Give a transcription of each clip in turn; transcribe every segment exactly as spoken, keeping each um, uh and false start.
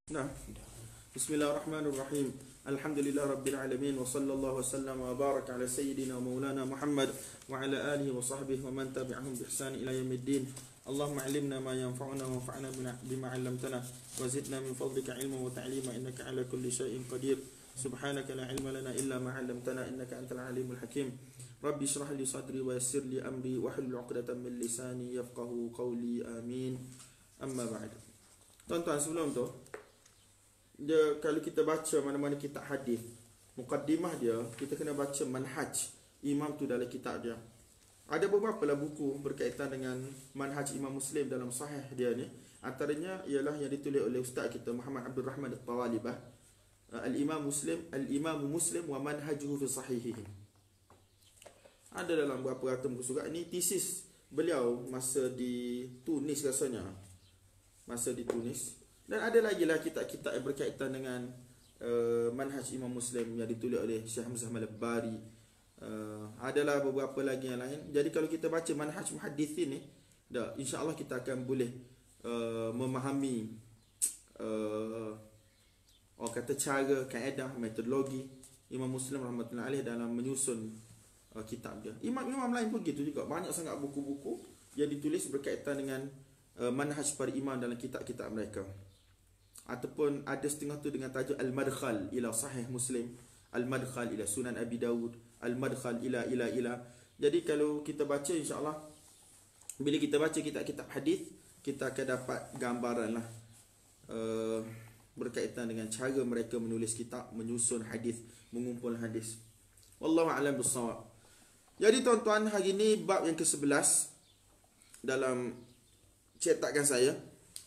Nah, Bismillahirrahmanirrahim. Alhamdulillah Rabbil Alamin. Wa sallallahu wasallam wa baraka ala Sayyidina wa maulana Muhammad wa ala alihi wa sahbihi wa man tabi'ahum bi ihsan ila yaumiddin. Allahumma alimna ma yanfa'una wa fa'na bima 'allamtana wa zidna min fadlika ilman wa ta'lima innaka ala kulli shay'in qadir. Subhanaka la ilma lana illa ma 'allamtana innaka antal alimul hakim. Rabbi shrah li sadri wa yassir li amri wa hlul 'uqdatam min lisani yafqahu qawli. Amin. Amma ba'd. Tuan-tuan, sebelum tu dia, kalau kita baca mana-mana kitab hadis, mukaddimah dia kita kena baca manhaj imam tu dalam kitab dia. Ada beberapa lah buku berkaitan dengan manhaj Imam Muslim dalam sahih dia ni. Antaranya ialah yang ditulis oleh ustaz kita Muhammad Abdul Rahman At-Tawalibah, Al-Imam Muslim, Al-Imam Muslim wa manhajuhu fi sahihihi. Ada dalam beberapa ratus muka surat. Ini tesis beliau masa di Tunis rasanya. Masa di Tunis. Dan ada lagi lah kitab-kitab yang berkaitan dengan uh, manhaj Imam Muslim yang ditulis oleh Syekh Hamzah Malabari. Uh, adalah beberapa lagi yang lain. Jadi kalau kita baca manhaj muhaddithin ni, dah insya-Allah kita akan boleh uh, memahami uh, orang kata cara, kaedah, metodologi Imam Muslim rahmatullahi alaih dalam menyusun uh, kitab dia. Imam-imam lain pun gitu juga. Banyak sangat buku-buku yang ditulis berkaitan dengan uh, manhaj para imam dalam kitab-kitab mereka. Ataupun ada setengah tu dengan tajuk Al-Madkhal ila Sahih Muslim, Al-Madkhal ila Sunan Abi Dawud, Al-Madkhal ila ila ila. Jadi kalau kita baca, insya-Allah bila kita baca kitab-kitab hadis, kita akan dapat gambaran lah uh, berkaitan dengan cara mereka menulis kitab, menyusun hadis, mengumpul hadis. Wallahu a'lam bissawab. Jadi tuan-tuan, hari ni bab yang ke sebelas dalam cetakan saya,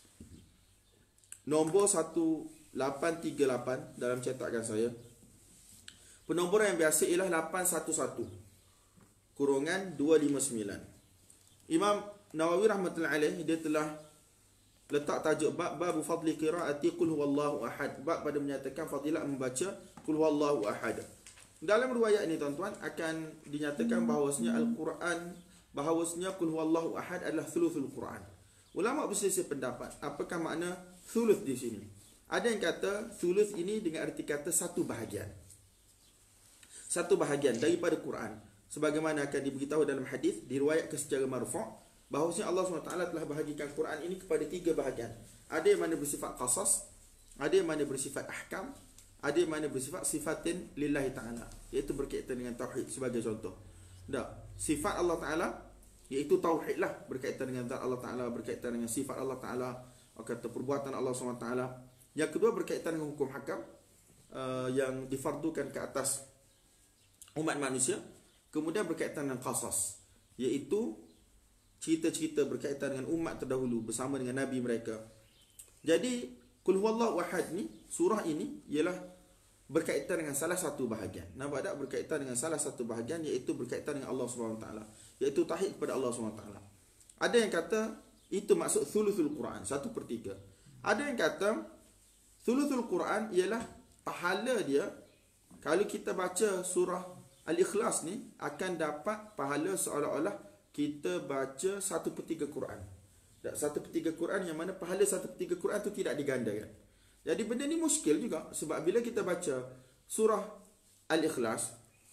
nombor seribu lapan ratus tiga puluh lapan dalam cetakan saya. Penomboran yang biasa ialah lapan satu satu kurungan dua lima sembilan. Imam Nawawi rahmatullahi alaih dia telah letak tajuk bab babu fadli qiraati qul huwallahu ahad. Bab pada menyatakan fadilat membaca qul huwallahu ahad. Dalam riwayat ini tuan-tuan akan dinyatakan bahawasanya Al-Quran, bahawasanya qul huwallahu ahad adalah thuluthul Quran. Ulama berselisih pendapat apakah makna thuluth di sini. Ada yang kata thuluth ini dengan arti kata satu bahagian. Satu bahagian daripada Quran. Sebagaimana akan diberitahu dalam hadis, diriwayatkan secara marfu' bahawasanya Allah subhanahu wa taala telah bahagikan Quran ini kepada tiga bahagian. Ada yang mana bersifat qasas, ada yang mana bersifat ahkam, ada yang mana bersifat sifatin lillahi ta'ala, iaitu berkaitan dengan tauhid sebagai contoh. Dah, sifat Allah Ta'ala iaitu tauhid lah, berkaitan dengan zat Allah Ta'ala, berkaitan dengan sifat Allah Ta'ala, kata perbuatan Allah subhanahu wa taala. Yang kedua berkaitan dengan hukum hakam uh, yang difardukan ke atas umat manusia. Kemudian berkaitan dengan qasas, iaitu cerita-cerita berkaitan dengan umat terdahulu bersama dengan nabi mereka. Jadi qul huwallahu ahad ni, surah ini ialah berkaitan dengan salah satu bahagian. Nampak tak? Berkaitan dengan salah satu bahagian, iaitu berkaitan dengan Allah subhanahu wa taala, iaitu tauhid kepada Allah subhanahu wa taala. Ada yang kata itu maksud thuluthul Quran, satu per tiga. Ada yang kata thuluthul Quran ialah pahala dia. Kalau kita baca surah Al-Ikhlas ni, akan dapat pahala seolah-olah kita baca satu per tiga Quran. Satu per tiga Quran yang mana pahala satu per tiga Quran tu tidak digandakan. Jadi benda ni muskil juga. Sebab bila kita baca surah Al-Ikhlas,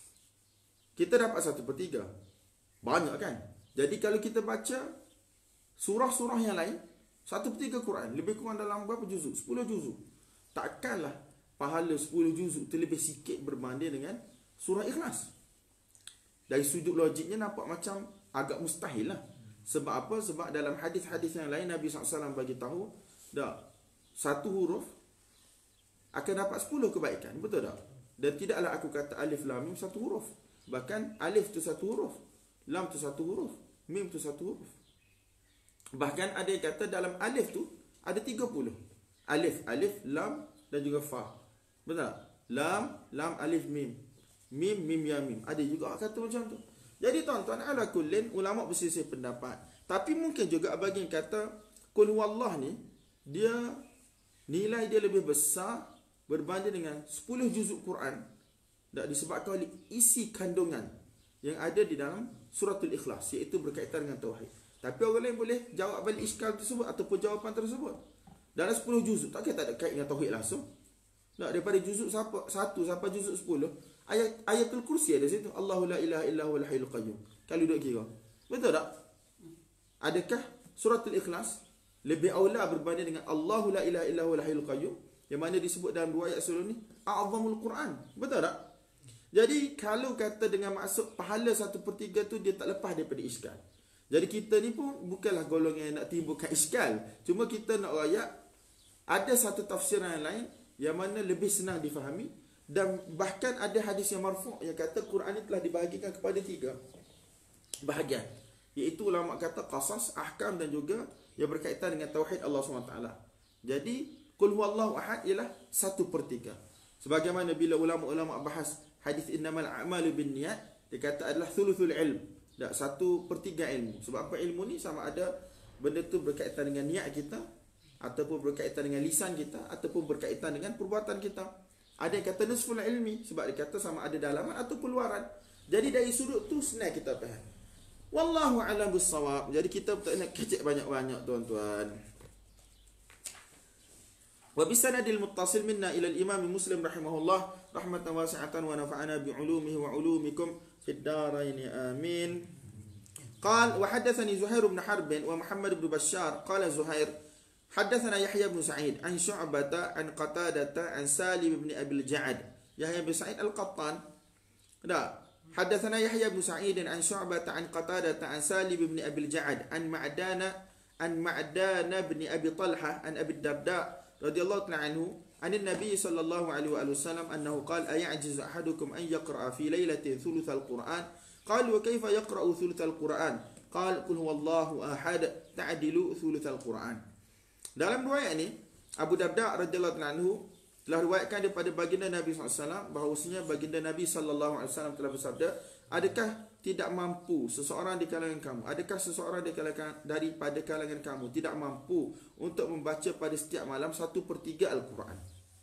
kita dapat satu per tiga. Banyak kan? Jadi kalau kita baca surah-surah yang lain, satu per tiga Quran, lebih kurang dalam berapa juzuk? sepuluh juzuk. Takkanlah pahala sepuluh juzuk itu lebih sikit berbanding dengan surah Ikhlas. Dari sudut logiknya nampak macam agak mustahil lah. Sebab apa? Sebab dalam hadis-hadis yang lain Nabi sallallahu alaihi wasallam bagi tahu, dah, satu huruf akan dapat sepuluh kebaikan. Betul tak? Dan tidaklah aku kata alif lam mim satu huruf. Bahkan alif tu satu huruf, lam tu satu huruf, mim tu satu huruf. Bahkan ada yang kata dalam alif tu ada tiga puluh. Alif, alif, lam dan juga fa. Betul? Lam, lam, alif, mim. Mim, mim, ya, mim. Ada juga kata macam tu. Jadi tuan-tuan, ala kullin, ulama berselisih pendapat. Tapi mungkin juga bagi yang kata qul huwallah ni, dia nilai dia lebih besar berbanding dengan sepuluh juzuk Quran. Dan disebabkan oleh isi kandungan yang ada di dalam suratul Ikhlas, iaitu berkaitan dengan tauhid. Tapi orang lain boleh jawab balik iskal tersebut ataupun jawapan tersebut. Dalam sepuluh juzuk tak kira tak ada kait dengan tauhid langsung. Tak, daripada juzuk satu sampai juzuk sepuluh, ayat ayatul kursi ada situ. Allahu la ilaha illa huwal hayyul qayyum. Kalau duk kira. Betul tak? Adakah suratul Ikhlas lebih aula berbanding dengan Allahu la ilaha illa huwal hayyul qayyum yang mana disebut dalam dua ayat sebelum ni a'zamul Quran? Betul tak? Jadi kalau kata dengan maksud pahala satu per tiga tu, dia tak lepas daripada iskal. Jadi kita ni pun bukanlah golongan yang nak timbulkan iskal. Cuma kita nak rayak ada satu tafsiran yang lain yang mana lebih senang difahami, dan bahkan ada hadis yang marfu' yang kata Quran ini telah dibahagikan kepada tiga bahagian, iaitu ulama kata qasas, ahkam dan juga yang berkaitan dengan tauhid Allah subhanahu wa taala. Jadi qul huwallahu ahad ialah satu per tiga. Sebagaimana bila ulama-ulama bahas hadis innamal a'malu binniyat, dia kata adalah thuluthul ilm, tak satu per tiga ilmu. Sebab apa? Ilmu ni sama ada benda tu berkaitan dengan niat kita, ataupun berkaitan dengan lisan kita, ataupun berkaitan dengan perbuatan kita. Ada yang kata nisful ilmi, sebab dia kata sama ada dalaman ataupun luaran. Jadi dari sudut tu senang kita faham. Wallahu a'lam bissawab. Jadi kita tak nak kecek banyak-banyak tuan-tuan. Wa bisanadil muttasil minna ila al-imam Muslim rahimahullah rahmatan wasi'atan wa nafa'ana bi 'ulumihi wa 'ulumikum fid darain amin. قال وحدثني زهير بن حرب ومحمد بن بشار قال زهير حدثنا يحيى بن سعيد عن شعبة عن قتادة عن سالم بن أبي الجعد. يحيى بن سعيد القطان. لا، حدثنا يحيى بن سعيد عن شعبة عن قتادة عن سالم بن أبي الجعد عن معدان عن معدان بن أبي طلحة عن أبي الدرداء رضي الله تعالى عنه عن النبي صلى الله عليه وآله وسلم أنه قال أيعجز أحدكم أن يقرأ في ليلة ثلث القرآن؟ قال وكيف يقرأ ثلث القرآن؟ قال قل هو الله أحد تعدل ثلث القرآن. Dalam riwayat ni, Abu Darda radhiyallahu anhu telah riwayatkan daripada baginda Nabi sallallahu alaihi wasallam bahawasanya baginda Nabi sallallahu alaihi wasallam telah bersabda, adakah tidak mampu seseorang di kalangan kamu, adakah seseorang di kalangan daripada kalangan kamu tidak mampu untuk membaca pada setiap malam satu per tiga Al-Quran?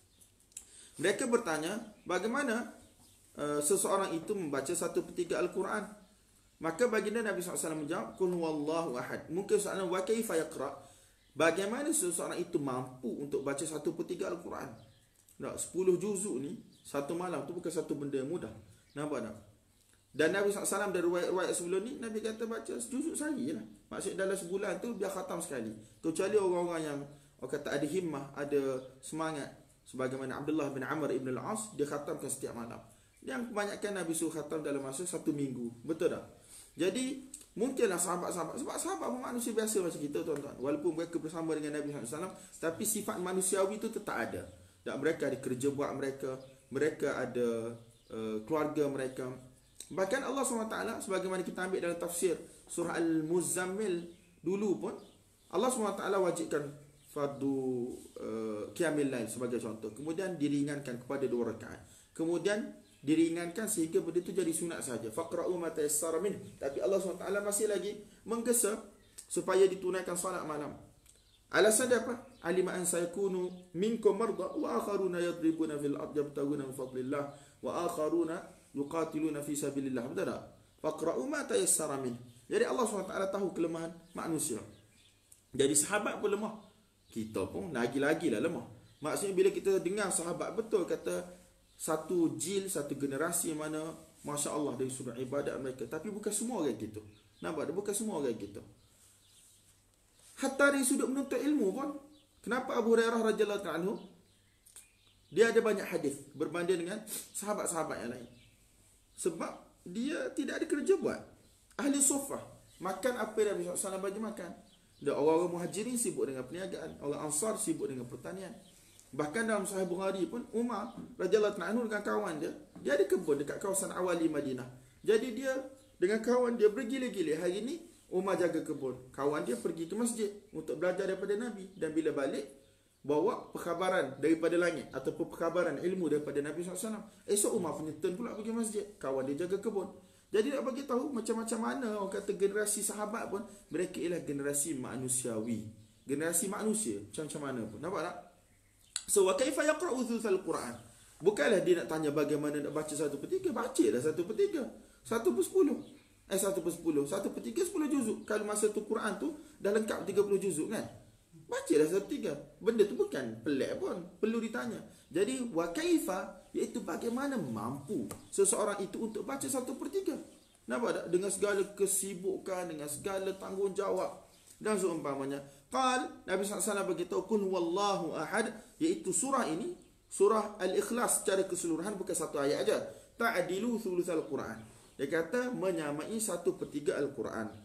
Mereka bertanya, bagaimana uh, seseorang itu membaca satu per tiga Al-Quran? Maka baginda Nabi sallallahu alaihi wasallam menjawab, qul huwallahu ahad. Mungkin soalan wa kaifa yaqra'? Bagaimana seseorang itu mampu untuk baca satu per tiga Al-Quran? Tak, sepuluh juzuk ni satu malam tu bukan satu benda yang mudah. Nampak tak? Dan Nabi sallallahu alaihi wasallam dari riwayat-riwayat sebelum ni, Nabi kata baca juzuk sehari lah. Maksud dalam sebulan tu biar khatam sekali. Kecuali orang-orang yang orang kata ada himmah, ada semangat, sebagaimana Abdullah bin Amr ibn al-As, dia khatamkan setiap malam. Yang kebanyakan Nabi suruh khatam dalam masa satu minggu. Betul tak? Jadi mungkinlah sahabat-sahabat, sebab sahabat pun manusia biasa macam kita tuan-tuan, walaupun mereka bersama dengan Nabi sallallahu alaihi wasallam, tapi sifat manusiawi itu tetap ada. Dan mereka ada kerja buat mereka, mereka ada uh, keluarga mereka. Bahkan Allah subhanahu wa taala, sebagaimana kita ambil dalam tafsir surah Al-Muzammil dulu pun, Allah subhanahu wa taala wajibkan fardu uh, qiyamil lail sebagai contoh, kemudian diringankan kepada dua rakaat, kemudian diringankan sehingga benda itu jadi sunat saja. Faqra'u ma tayassara min. Tapi Allah subhanahu wa taala masih lagi menggesa supaya ditunaikan solat malam. Alasan dia apa? Alima an sayakunu minkum marda wa akharuna yadribuna fil ardi yabtaguna min fadlillah wa akharuna yuqatiluna fi sabilillah. Betul tak? Faqra'u ma tayassara min. Jadi Allah subhanahu wa taala tahu kelemahan manusia. Jadi sahabat pun lemah, kita pun lagi-lagi lah lemah. Maksudnya bila kita dengar sahabat betul kata satu jil, satu generasi yang mana Masya Allah dari sudut ibadat mereka, tapi bukan semua orang gitu. Nampak tak? Bukan semua orang gitu. Hatta dari sudut menuntut ilmu pun, kenapa Abu Hurairah radhiyallahu anhu dia ada banyak hadis berbanding dengan sahabat-sahabat yang lain? Sebab dia tidak ada kerja buat. Ahli suffah makan apa yang Nabi sallallahu alaihi wasallam bagi makan. Dan orang-orang muhajirin sibuk dengan perniagaan, orang ansar sibuk dengan pertanian. Bahkan dalam Sahih Bukhari pun, Umar radhiyallahu anhu dengan kawan dia, dia ada kebun dekat kawasan awali Madinah. Jadi dia dengan kawan dia bergila-gila. Hari ni Umar jaga kebun, kawan dia pergi ke masjid untuk belajar daripada Nabi, dan bila balik bawa perkhabaran daripada langit ataupun perkhabaran ilmu daripada Nabi sallallahu alaihi wasallam. Esok Umar punya turn pula pergi masjid, kawan dia jaga kebun. Jadi nak bagi tahu macam-macam mana orang kata generasi sahabat pun, mereka ialah generasi manusiawi, generasi manusia macam-macam mana pun. Nampak tak? So, wa kaifa yaqra'u thuluthal Quran? Bukanlah dia nak tanya bagaimana nak baca satu per tiga. Bacalah satu per tiga. Satu per sepuluh. Eh, satu per sepuluh. Satu per tiga, sepuluh juzuk. Kalau masa tu Quran tu dah lengkap tiga puluh juzuk kan? bacalah satu tiga. Benda tu bukan pelik pun, perlu ditanya. Jadi wa kaifa, iaitu bagaimana mampu seseorang itu untuk baca satu per tiga. Nampak tak? Dengan segala kesibukan, dengan segala tanggungjawab dan seumpamanya. Qal, Nabi sallallahu alaihi wasallam beritahu, Qul huwallahu ahad, iaitu surah ini, surah Al-Ikhlas secara keseluruhan, bukan satu ayat aja. Ta'dilu thulutsal Quran. Dia kata menyamai satu per tiga Al-Quran.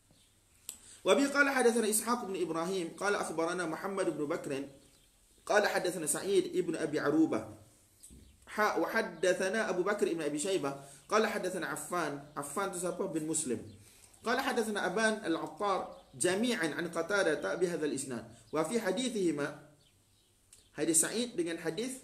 Wa bi qala hadatsana Ishaq bin Ibrahim qala akhbarana Muhammad bin Bakr qala hadatsana Sa'id ibn Abi Arubah ha wa hadatsana Abu Bakr ibn Abi Shaybah qala hadatsana Affan Affan tu siapa bin Muslim qala hadatsana Aban al-Attar jami'an an Qatadah bi hadzal isnad wa fi hadithihima hadis Sa'id dengan hadis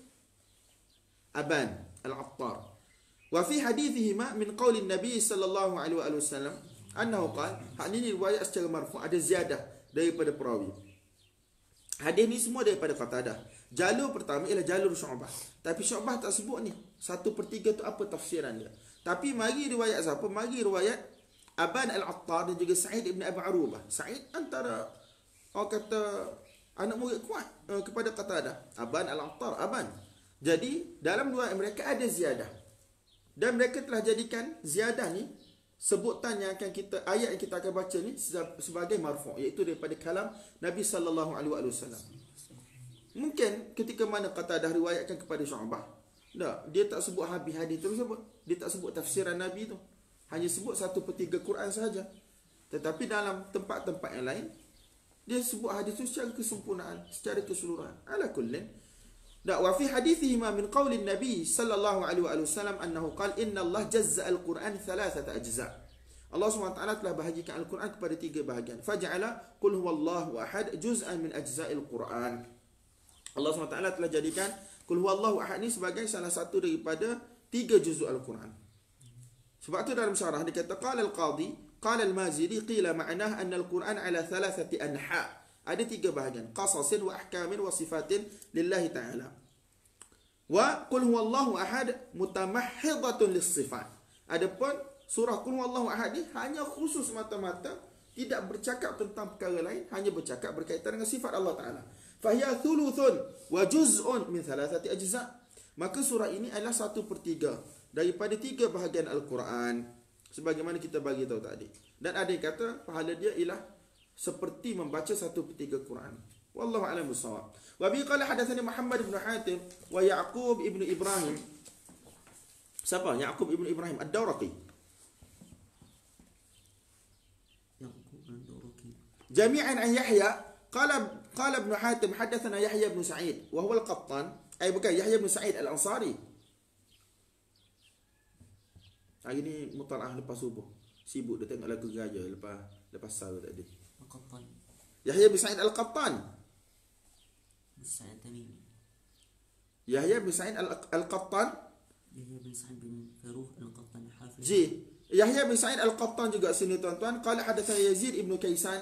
Aban al-Attar wa fi hadithihima min qauli Nabi sallallahu alaihi wasallam annahu qala, hak ni riwayat secara marfu', ada ziyadah daripada perawi. Hadis ni semua daripada Qatadah. Jalur pertama ialah jalur Syu'bah. Tapi Syu'bah tak sebut ni satu per tiga tu apa tafsiran dia. Tapi mari riwayat siapa? Mari riwayat Aban al-Attar dan juga Sa'id ibn Abi Arubah. Sa'id antara orang kata anak murid kuat uh, kepada Qatadah. Aban al-Attar, Aban. Jadi dalam dua mereka ada ziyadah. Dan mereka telah jadikan ziyadah ni, sebutan yang akan kita, ayat yang kita akan baca ni sebagai marfu', iaitu daripada kalam Nabi sallallahu alaihi wasallam. Mungkin ketika mana Qatadah riwayatkan kepada Syu'bah, tak, dia tak sebut habis hadis tu sebut. Dia tak sebut tafsiran Nabi tu. Hanya sebut satu per tiga Quran sahaja. Tetapi dalam tempat-tempat yang lain, dia sebut hadis tu secara kesempurnaan, secara keseluruhan. Ala kullin. Da wa fi hadithihima min qauli Nabi sallallahu alaihi wasallam annahu qala inna Allah jazza al-Quran thalathata ajza. Allah Subhanahu wa taala telah bahagikan Al-Quran kepada tiga bahagian. Faj'ala qul huwallahu ahad juz'an min ajza'il Quran. Allah Subhanahu wa taala telah jadikan qul huwallahu ahad ni sebagai salah satu daripada tiga juzuk Al-Quran. Sebab tu dalam syarah dia kata qala al-qadi qala al-Maziri qila ma'nah anna al-Quran ala thalathati anha'. Ada tiga bahagian, qasasin wa ahkamin wa sifatin lillahi ta'ala. Wa qul huwallahu ahad mutamahhidatun lis-sifat. Adapun surah qul huwallahu ahad ni hanya khusus mata-mata, tidak bercakap tentang perkara lain, hanya bercakap berkaitan dengan sifat Allah Ta'ala. Fahiya thuluthun wa juz'un min thalathati ajza'. Maka surah ini adalah satu per tiga daripada tiga bahagian Al-Quran, sebagaimana kita bagi tahu tadi. Dan ada yang kata pahala dia ialah seperti membaca satu per tiga Quran. Wallahu a'lam bissawab. Wa bi qala hadatsani Muhammad ibn Hatim wa Ya'qub ibn Ibrahim. Siapa? Ya'qub ibn Ibrahim Ad-Dawraqi. Ya'qub ad-Dawraqi. Jami'an an Yahya qala qala ibn Hatim hadatsana Yahya ibn Sa'id wa huwa al-Qattan, ay bukan Yahya ibn Sa'id al-Ansari. Hari ni mutalaah lepas subuh. Sibuk dia tengok lagu gaya lepas lepas sahur tadi. Al-Qattan. Yahya bin Sa'id Al-Qattan. Sa'id Tamimi. Yahya bin Sa'id Al-Qattan. Yahya bin Sa'id bin Faruh Al-Qattan Hafiz. Ji. Yahya bin Sa'id Al-Qattan juga sini tuan-tuan. Qala hadatsana Yazid ibn Kaisan.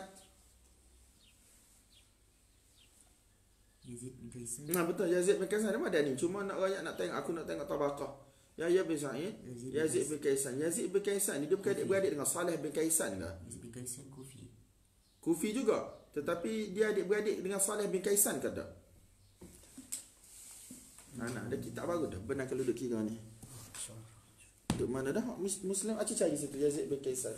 Yazid bin Kaisan. Nah betul, Yazid bin Kaisan ada ni. Cuma nak rakyat nak tengok, aku nak tengok tabaqah. Yahya bin Sa'id, Yazid bin Kaisan. Yazid bin Kaisan ni dia beradik-beradik dengan Saleh bin Kaisan ke? Yazid bin Kaisan Kufi. Kufi juga. Tetapi dia adik-beradik dengan Saleh bin Kaisan ke tak? Mana ada kitab baru dah. Benar kalau duduk kira ni. Duduk mana dah? Muslim acik cari situ Yazid bin Kaisan.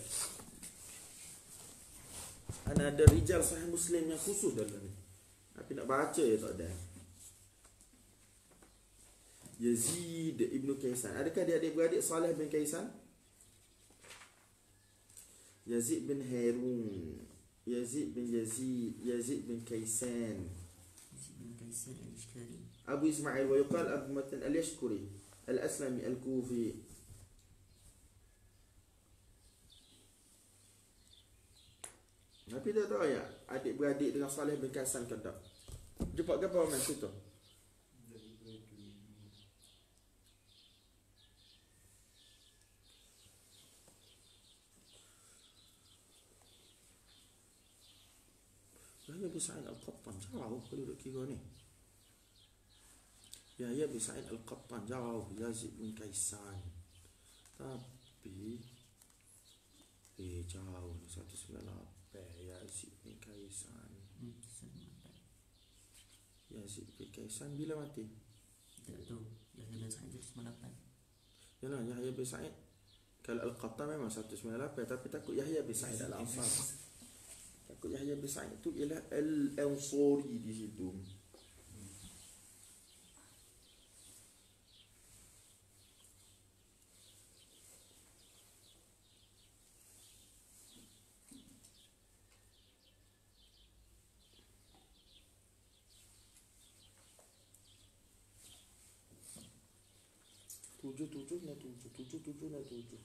Ana ada rijal Sahih Muslim yang khusus dalam ni. Tapi nak baca ya tak ada. Yazid ibn Kaisan. Adakah dia adik-beradik Saleh bin Kaisan? Yazid bin Harun. Yazid bin Yazid, Yazid bin Kaisan. Yazid bin Kaisan al-Ishkari. Abu Ismail wa yuqal Abu Matan al-Yashkuri al-Aslami al-Kufi. Tapi dia tahu ya, adik-beradik dengan Saleh bin Kaisan ke tak? Jumpa ke apa mas itu? Yahya bin Sa'id Al-Qattan jauh kalau duduk kira ni. Yahya bin Sa'id Al-Qattan jauh. Yazid bin Kaisan. Tapi eh jauh seratus sembilan puluh lapan Yazid bin Kaisan. Yazid bin Kaisan bila mati? Tak tahu. Yahya bin Sa'id sembilan puluh lapan. Yalah, Yahya bin Sa'id. Kalau Al-Qattan memang seratus sembilan puluh lapan, tapi takut Yahya bin Sa'id Al-Ansari. Takut Yahya bin Sa'id tu ialah Al-Ansari di situ. Tujuh tujuh na tujuh tujuh tujuh na tujuh.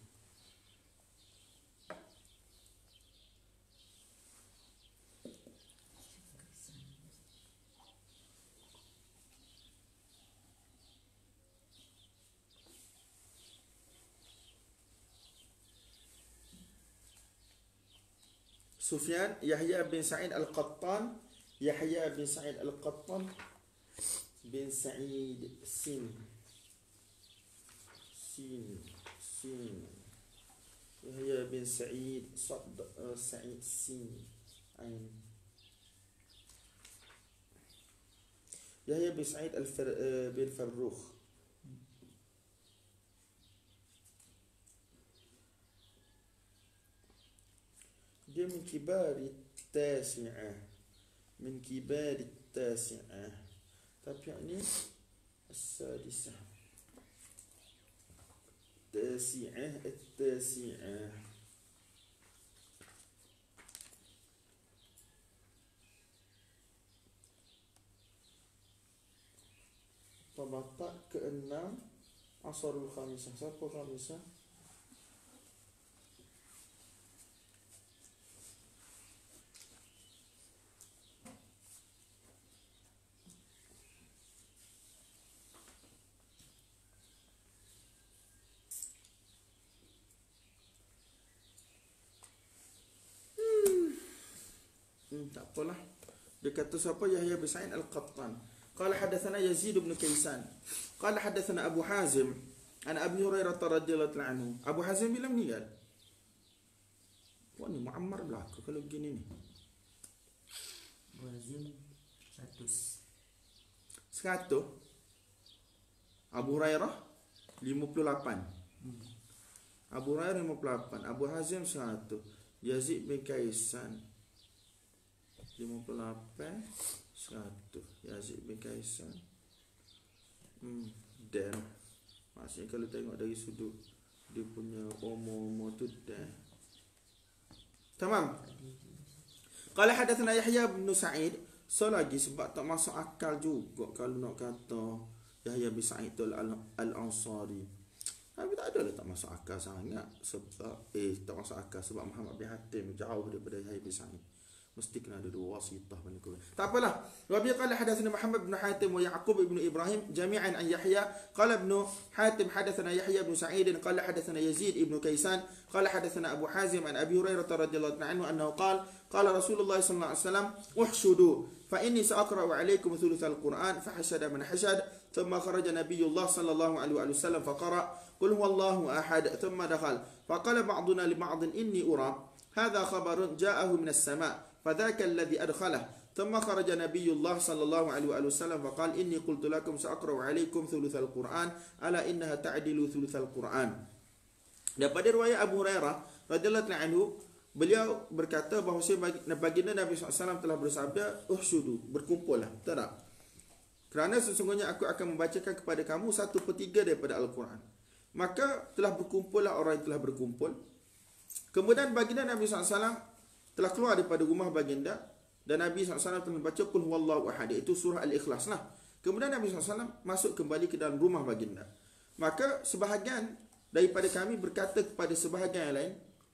Sufyan, Yahya bin Sa'id Al-Qattan, Yahya bin Sa'id Al-Qattan bin Sa'id Sin Sin Sin Yahya bin Sa'id Sad uh, Sa'id Sin Ain Yahya bin Sa'id Al-Far uh, bin Farrukh. Dia min kibari tasi'ah, min kibari tasi'ah, tapi yang ni as-sadisah, tasi'ah at-tasi'ah. Tabaqah keenam Asharul Khamisah. Siapa Khamisah? Hmm, tak apalah. Dia kata siapa? Yahya bin Sa'id Al-Qattan. Qala hadatsana Yazid bin Kaisan. Qala hadatsana Abu Hazim an Abi Hurairah radhiyallahu anhu. Abu Hazim bila meninggal? Wah, ni Muammar belaka kalau begini ni. Wazim seratus. Seratus. Abu Hurairah lima puluh lapan. Hmm. Abu Hurairah lima puluh lapan. Abu Hazim seratus. Yazid bin Kaisan lima puluh lapan, seratus. Yazid bin Kaisan. Hmm, dan maksudnya kalau tengok dari sudut dia punya umur-umur tu dan. Tamam. Qala hadatsana Yahya bin Sa'id. So lagi sebab tak masuk akal juga kalau nak kata Yahya bin Sa'id Al-Ansari. Tapi tak adalah tak masuk akal sangat sebab eh tak masuk akal sebab Muhammad bin Hatim jauh daripada Yahya bin Sa'id. Mesti kena ada dua wasitah bani Quraish. Tak apalah. Wa bi qala hadatsana Muhammad bin Hatim wa Yaqub bin Ibrahim jami'an an Yahya qala ibn Hatim hadatsana Yahya bin Sa'id qala hadatsana Yazid ibn Kaisan qala hadatsana Abu Hazim an Abi Hurairah radhiyallahu anhu annahu qala qala Rasulullah sallallahu alaihi wasallam uhshudu fa inni sa'aqra'u 'alaykum thuluthal Qur'an fa hasada man hasad thumma kharaja Nabiyullah sallallahu alaihi wasallam fa qara qul huwallahu ahad thumma dakhal fa qala ba'duna li ba'd inni ura hadha khabarun ja'ahu min as-sama' فذاك الذي أدخله ثم خرج نبي الله صلى الله عليه وسلم فقال إني قلت لكم سأقرأ عليكم ثلث القرآن ألا إنها تعدل ثلث القرآن. Daripada riwayat Abu Hurairah radhiyallahu anhu, beliau berkata bahawa baginda Nabi sallallahu alaihi wasallam telah bersabda, uhsyudu, berkumpullah. Betul tak? Kerana sesungguhnya aku akan membacakan kepada kamu satu per tiga daripada Al-Quran. Maka telah berkumpullah orang yang telah berkumpul. Kemudian baginda Nabi sallallahu alaihi wasallam telah keluar daripada rumah baginda dan Nabi sallallahu alaihi wasallam telah membaca qul huwallahu ahad, iaitu surah Al-Ikhlas lah. Kemudian Nabi sallallahu alaihi wasallam masuk kembali ke dalam rumah baginda. Maka sebahagian daripada kami berkata kepada sebahagian yang lain,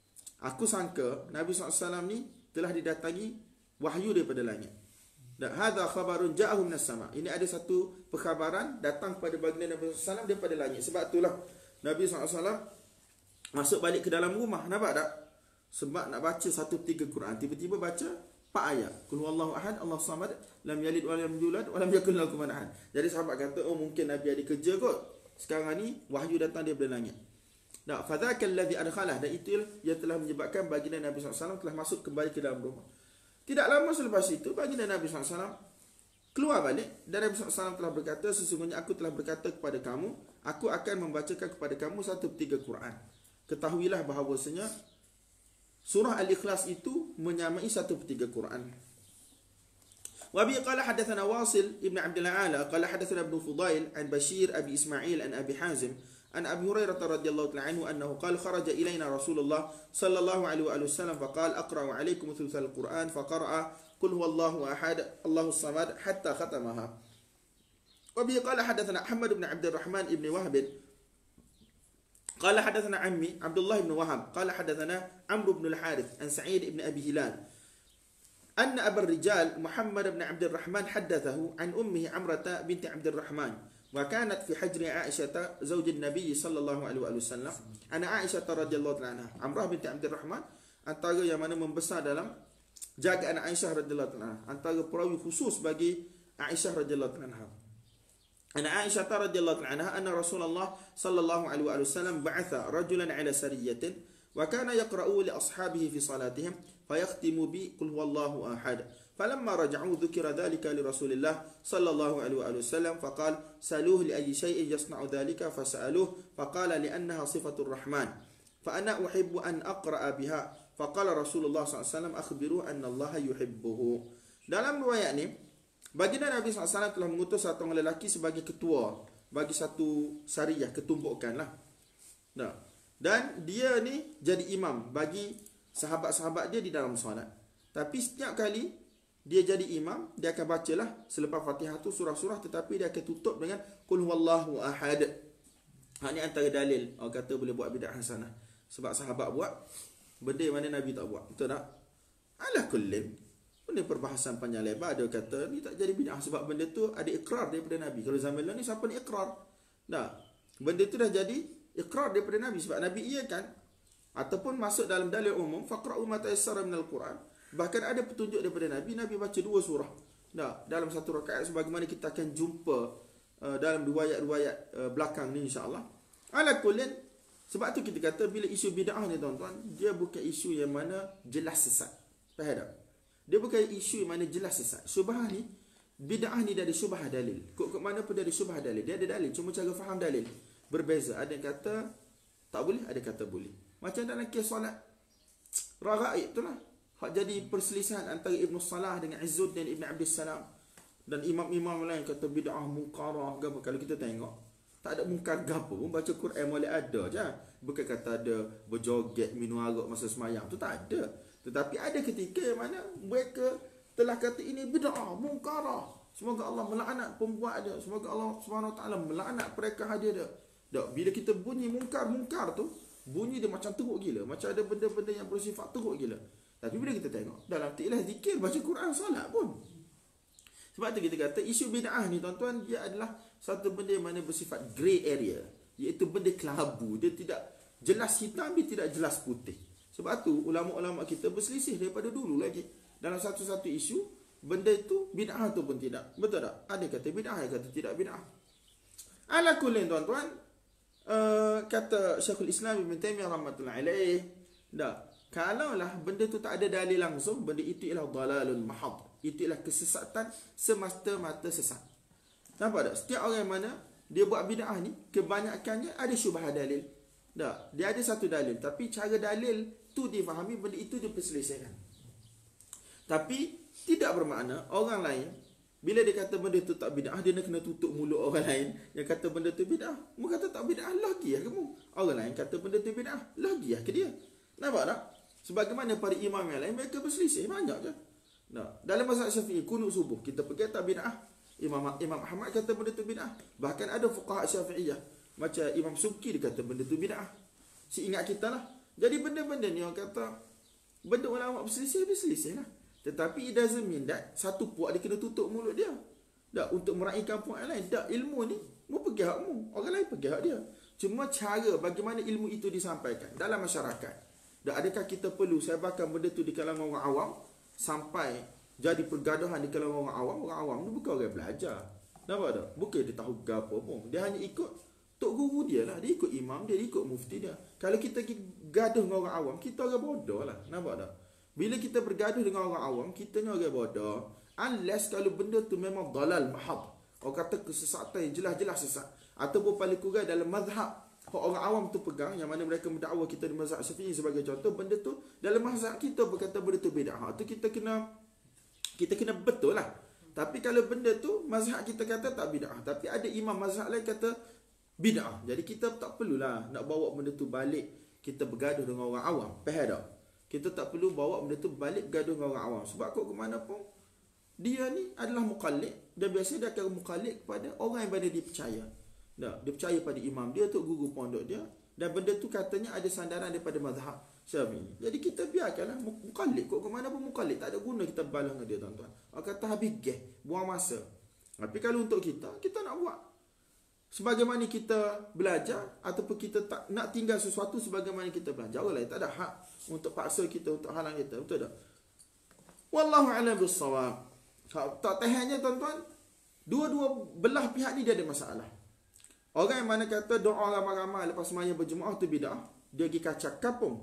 aku sangka Nabi sallallahu alaihi wasallam ni telah didatangi wahyu daripada langit. Dan hadza khabarun ja'ahu minas sama'. Ini ada satu perkhabaran datang kepada baginda Nabi sallallahu alaihi wasallam daripada langit. Sebab itulah Nabi sallallahu alaihi wasallam masuk balik ke dalam rumah. Nampak tak? Sebab nak baca satu tiga Quran, tiba-tiba baca empat ayat. Qul huwallahu ahad, Allahu samad, lam yalid wa lam yulad wa lam yakul lahu kufuwan ahad. Jadi sahabat kata, oh mungkin Nabi ada kerja kot. Sekarang ni wahyu datang daripada langit. Dak fadzakal ladzi adkhalah, dan itu yang telah menyebabkan baginda Nabi sallallahu alaihi wasallam telah masuk kembali ke dalam rumah. Tidak lama selepas itu baginda Nabi sallallahu alaihi wasallam keluar balik, dan Nabi sallallahu alaihi wasallam telah berkata, sesungguhnya aku telah berkata kepada kamu, aku akan membacakan kepada kamu satu per tiga Quran. Ketahuilah bahawasanya surah Al-Ikhlas itu menyamai satu per tiga Quran. Wabi qala hadathana Wasil ibn Abdul Ala qala hadathana Ibn Fudail an Bashir Abi Ismail an Abi Hazim an Abi Hurairah radhiyallahu ta'ala anhu annahu qala kharaja ilayna Rasulullah sallallahu alaihi wasallam faqala aqra'u alaykum thuluthal Quran faqara'a qul huwallahu ahad Allahus samad hatta khatamaha. Wabi qala hadathana Ahmad ibn Abdul Rahman ibn Wahb قال حدثنا عمي عبد الله بن وهب قال حدثنا عمرو بن الحارث عن سعيد بن أبي هلال أن أبا الرجال محمد بن عبد الرحمن حدثه عن أمه عمرة بنت عبد الرحمن وكانت في حجر عائشة زوج النبي صلى الله عليه وسلم أنا عائشة رضي الله عنها عمرة بنت عبد الرحمن antara yang mana membesar dalam jagaan Aisyah radhiyallahu anha, antara perawi khusus bagi Aisyah radhiyallahu anha. أن عائشة رضي الله عنها أن رسول الله صلى الله عليه وسلم بعث رجلا على سرية وكان يقرأ لأصحابه في صلاتهم فيختم بقل هو الله أحد فلما رجعوا ذكر ذلك لرسول الله صلى الله عليه وسلم فقال سألوه لأي شيء يصنع ذلك فسألوه فقال لأنها صفة الرحمن فأنا أحب أن أقرأ بها فقال رسول الله صلى الله عليه وسلم أخبروه أن الله يحبه. Dalam riwayat ni, baginda Nabi sallallahu alaihi wasallam telah mengutus satu orang lelaki sebagai ketua bagi satu syariah, ketumpukan lah. Nah, dan dia ni jadi imam bagi sahabat-sahabat dia di dalam solat. Tapi setiap kali dia jadi imam, dia akan bacalah selepas Fatihah tu surah-surah, tetapi dia akan tutup dengan qul huwallahu ahad. Ha, ni antara dalil orang kata boleh buat bidah hasanah. Sebab sahabat buat benda mana Nabi tak buat. Betul tak? Ala kullin, benda perbahasan panjang lebar. Ada kata ni tak jadi bid'ah sebab benda tu ada ikrar daripada Nabi. Kalau zaman ni siapa ni ikrar? Nah, benda tu dah jadi ikrar daripada Nabi sebab Nabi iya kan, ataupun masuk dalam dalil umum faqra'u ma tayassara minal Quran. Bahkan ada petunjuk daripada Nabi, Nabi baca dua surah. Nah, dalam satu rakaat sebagaimana kita akan jumpa uh, dalam riwayat-riwayat uh, belakang ni insya-Allah. Ala kullin, sebab tu kita kata bila isu bid'ah ni tuan-tuan, dia bukan isu yang mana jelas sesat. Faham tak? Dia bukan isu yang mana jelas sesat. Syubhah ni, bid'ah ni dia ada syubhah dalil. Kok-kok mana pun dia ada syubhah dalil. Dia ada dalil, cuma cara faham dalil berbeza. Ada yang kata tak boleh, ada yang kata boleh. Macam dalam kes solat raghaib tu lah. Hak jadi perselisihan antara Ibn Salah dengan Izzuddin Ibn Abdul Salam. Dan imam-imam lain kata bid'ah munkarah ke apa. Kalau kita tengok, tak ada mungkar gapo pun, baca Quran boleh ada je. Bukan kata ada berjoget minum arak masa semayang, tu tak ada. Tetapi ada ketika yang mana mereka telah kata ini bid'ah, munkarah. Semoga Allah melaknat pembuat dia. Semoga Allah Subhanahu Wa Taala melaknat mereka hadir dia. Tak, bila kita bunyi mungkar-mungkar tu, bunyi dia macam teruk gila. Macam ada benda-benda yang bersifat teruk gila. Tapi bila kita tengok dalam tilah zikir, baca Quran, solat pun. Sebab tu kita kata isu bid'ah ni tuan-tuan, dia adalah satu benda yang mana bersifat grey area. Iaitu benda kelabu. Dia tidak jelas hitam, dia tidak jelas putih. Sebab tu ulama-ulama kita berselisih daripada dulu lagi. Dalam satu-satu isu, benda itu bid'ah ataupun tidak. Betul tak? Ada kata bid'ah, ada kata tidak bid'ah. Ala kullin tuan-tuan, uh, kata Syekhul Islam Ibn Taimiyah rahmatullahi alaih, dah, kalaulah benda tu tak ada dalil langsung, benda itu ialah dalalul mahad. Itu ialah kesesatan semata-mata sesat. Nampak tak? Setiap orang yang mana dia buat bid'ah ni, kebanyakannya ada syubhah dalil. Dah, dia ada satu dalil, tapi cara dalil tu difahami, benda itu diperselisihkan. Tapi tidak bermakna orang lain bila dia kata benda tu tak bid'ah, dia nak kena tutup mulut orang lain yang kata benda tu bid'ah. Mu kata tak bid'ah, lagi lah kamu. Orang lain kata benda tu bid'ah, lagi lah ke dia. Nampak tak? Sebagaimana para imam yang lain, mereka berselisih banyak je. Nah, dalam mazhab Syafi'i, kunut subuh kita pergi tak bid'ah. Imam Imam Ahmad kata benda tu bid'ah. Bahkan ada fuqaha Syafi'iyah macam Imam Subki dia kata benda tu bid'ah. Si ingat kita lah. Jadi benda-benda ni orang kata benda ulama berselisih, berselisih lah. Tetapi it doesn't mean that satu puak dia kena tutup mulut dia. Tak, untuk meraihkan puak yang lain. Tak, ilmu ni mu pergi hak mu, orang lain pergi hak dia. Cuma cara bagaimana ilmu itu disampaikan dalam masyarakat. Tak, adakah kita perlu sebarkan benda tu di kalangan orang awam sampai jadi pergaduhan di kalangan orang awam? Orang awam ni bukan orang belajar. Nampak tak? Bukan dia tahu apa pun. Dia hanya ikut tok guru dia lah. Dia ikut imam dia, dia ikut mufti dia. Kalau kita gaduh dengan orang awam, kita orang bodoh lah. Nampak tak? Bila kita bergaduh dengan orang awam, kita ni orang bodoh. Unless kalau benda tu memang dalal mahad. Orang kata kesesatan yang jelas-jelas sesat. Ataupun paling kurang dalam mazhab orang awam tu pegang, yang mana mereka mendakwa kita di mazhab Syafi'i sebagai contoh, benda tu dalam mazhab kita berkata benda tu bid'ah. Tu kita kena kita kena betul lah. Tapi kalau benda tu mazhab kita kata tak bid'ah, tapi ada imam mazhab lain kata bid'ah. Jadi kita tak perlulah nak bawa benda tu balik kita bergaduh dengan orang awam. Faham tak? Kita tak perlu bawa benda tu balik bergaduh dengan orang awam. Sebab kok ke mana pun dia ni adalah muqallid, dan biasa dia akan muqallid kepada orang yang mana dia percaya. Tak, dia percaya pada imam dia, tu guru pondok dia, dan benda tu katanya ada sandaran daripada mazhab Syafi'i. Jadi kita biarkanlah muqallid, kok ke mana pun muqallid, tak ada guna kita balas dengan dia tuan-tuan. Orang kata habis geh, buang masa. Tapi kalau untuk kita, kita nak buat sebagaimana kita belajar, ataupun kita tak nak tinggal sesuatu sebagaimana kita belajar. Orang lain tak ada hak untuk paksa kita, untuk halang kita. Betul tak? Wallahu a'lam bissawab. Tak tahannya tuan-tuan, dua-dua belah pihak ni dia ada masalah. Orang yang mana kata doa ramai-ramai lepas sembahyang berjemaah tu bid'ah, dia pergi kacak kapung.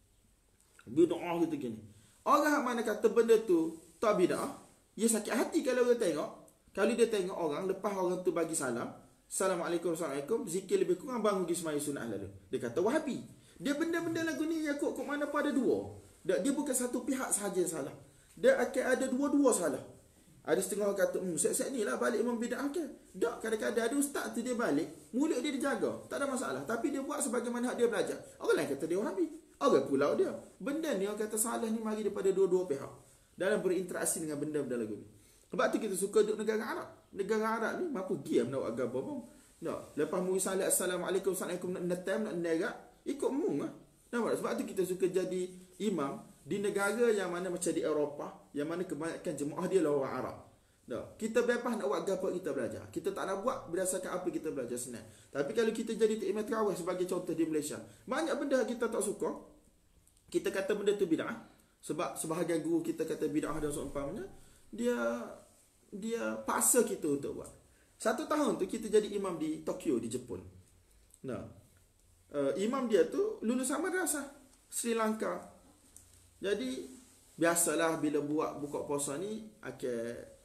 Bid'ah gitu gini. Orang yang mana kata benda tu tak bid'ah, dia sakit hati kalau dia tengok. Kalau dia tengok orang lepas orang tu bagi salam, Assalamualaikum, Assalamualaikum, zikir lebih kurang bangun pergi sembahyang sunat lalu. Dia kata Wahabi. Dia benda-benda lagu ni ya kok kok mana pun ada dua. Dia bukan satu pihak sahaja yang salah. Dia akan ada dua-dua salah. Ada setengah orang kata, hmm, set-set ni lah balik membid'ahkan. Tak, kadang-kadang ada ustaz tu dia balik, mulut dia dijaga, tak ada masalah. Tapi dia buat sebagaimana hak dia belajar. Orang lain kata dia Wahabi. Orang pulau dia. Benda ni orang kata salah ni mari daripada dua-dua pihak dalam berinteraksi dengan benda-benda lagu ni. Sebab tu kita suka duduk negara Arab. Negara Arab ni, mampu giam nak agama pun. Tak, lepas mu salat Assalamualaikum, Assalamualaikum, nak netam, nak nerak, ikut mu lah. Nampak? Sebab tu kita suka jadi imam di negara yang mana macam di Eropah, yang mana kebanyakan jemaah dia lah orang Arab. Tak, kita bebas nak buat apa kita belajar. Kita tak nak buat berdasarkan apa kita belajar senang. Tapi kalau kita jadi takmir tarawih sebagai contoh di Malaysia, banyak benda kita tak suka. Kita kata benda tu bid'ah. Sebab sebahagian guru kita kata bid'ah dan seumpamanya, dia dia paksa kita untuk buat. Satu tahun tu kita jadi imam di Tokyo di Jepun. Nah, uh, imam dia tu lulusan madrasah Sri Lanka. Jadi biasalah bila buat buka puasa ni akan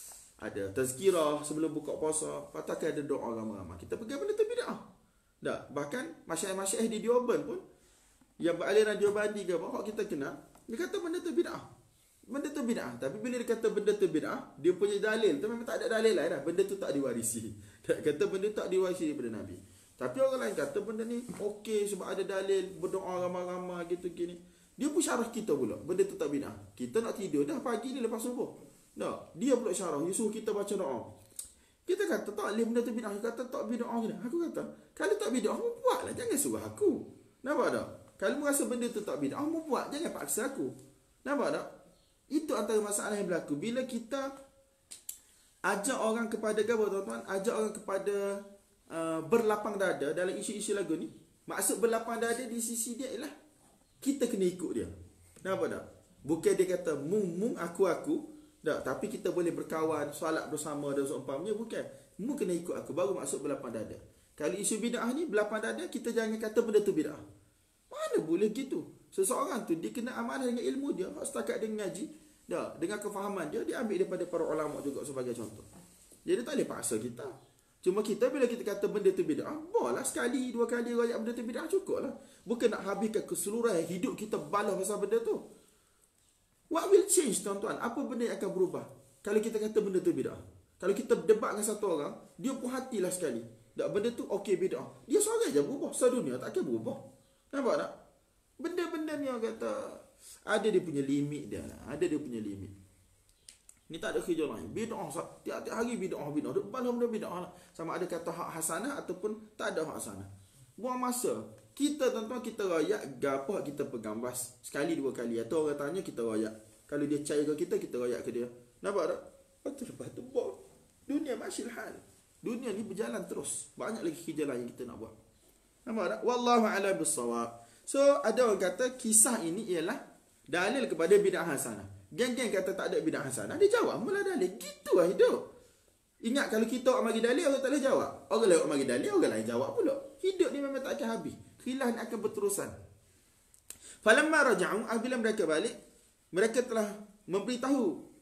ada tazkirah sebelum buka puasa, lepas tu akan ada doa ramai-ramai. Kita pegang benda tu bid'ah. Tak, bahkan masyayikh-masyayikh di Deoban pun yang beraliran Deobandi ke apa kita kenal, dia kata benda tu bid'ah. Benda tu bid'ah. Tapi bila dia kata benda tu bid'ah, dia punya dalil tu memang tak ada dalil lain dah. Benda tu tak diwarisi. Dia kata benda tak diwarisi daripada Nabi. Tapi orang lain kata benda ni okey sebab ada dalil, berdoa ramai-ramai gitu gini. Dia pun syarah kita pula, benda tu tak bid'ah. Kita nak tidur dah pagi ni lepas subuh. Tak, dia pula syarah, dia suruh kita baca doa. Kita kata tak boleh benda tu bid'ah. Dia kata tak bid'ah ni. Aku kata, kalau tak bid'ah, mu buatlah, jangan suruh aku. Nampak tak? Kalau mu rasa benda tu tak bid'ah, mu buat, jangan paksa aku. Nampak tak? Itu antara masalah yang berlaku. Bila kita ajak orang kepada apa tuan-tuan? Ajak orang kepada uh, berlapang dada dalam isu-isu lagu ni. Maksud berlapang dada di sisi dia ialah kita kena ikut dia. Nampak tak? Bukan dia kata mung-mung aku-aku. Tak, tapi kita boleh berkawan, solat bersama dan seumpamanya. Bukan. Mu kena ikut aku, baru masuk berlapang dada. Kalau isu bid'ah ni, berlapang dada, kita jangan kata benda tu bid'ah. Mana boleh gitu? Seseorang tu, dia kena amanah dengan ilmu dia. Setakat dia ngaji, tak, dengan kefahaman dia, dia ambil daripada para ulama juga sebagai contoh. Jadi tak boleh paksa kita. Cuma kita bila kita kata benda tu bid'ah, bolehlah sekali, dua kali rakyat benda tu bid'ah, cukup lah. Bukan nak habiskan keseluruhan hidup kita balas pasal benda tu. What will change tuan-tuan? Apa benda yang akan berubah kalau kita kata benda tu bid'ah? Kalau kita debat dengan satu orang, dia pun hatilah sekali. Tak, benda tu okey bid'ah. Dia seorang je berubah. Sedunia tak akan berubah. Nampak tak? Benda-benda ni orang kata ada dia punya limit dia lah. Ada dia punya limit. Ni tak ada kerja lain. Bid'ah. Tiap-tiap hari bid'ah. Bid'ah. Balas benda bid'ah lah. Sama ada kata hak hasanah ataupun tak ada hak hasanah. Buang masa. Kita tuan-tuan kita rayak gapo kita pegang bas sekali dua kali atau orang tanya kita rayak. Kalau dia percaya ke kita, kita rayak ke dia. Nampak tak? Betul betul. Dunia masyil hal. Dunia ni berjalan terus. Banyak lagi kerja lain yang kita nak buat. Nampak tak? Wallahu a'lam bissawab. So ada orang kata kisah ini ialah dalil kepada bid'ah hasanah. Geng-geng kata tak ada bid'ah hasanah, dia jawab mula dalil. Gitulah hidup. Ingat kalau kita orang bagi dalil, orang tak boleh jawab. Orang lain orang bagi dalil, orang lain jawab pula. Hidup ni memang tak akan habis. Khilaf ni akan berterusan. Falamma raja'u, bila mereka balik, mereka telah memberitahu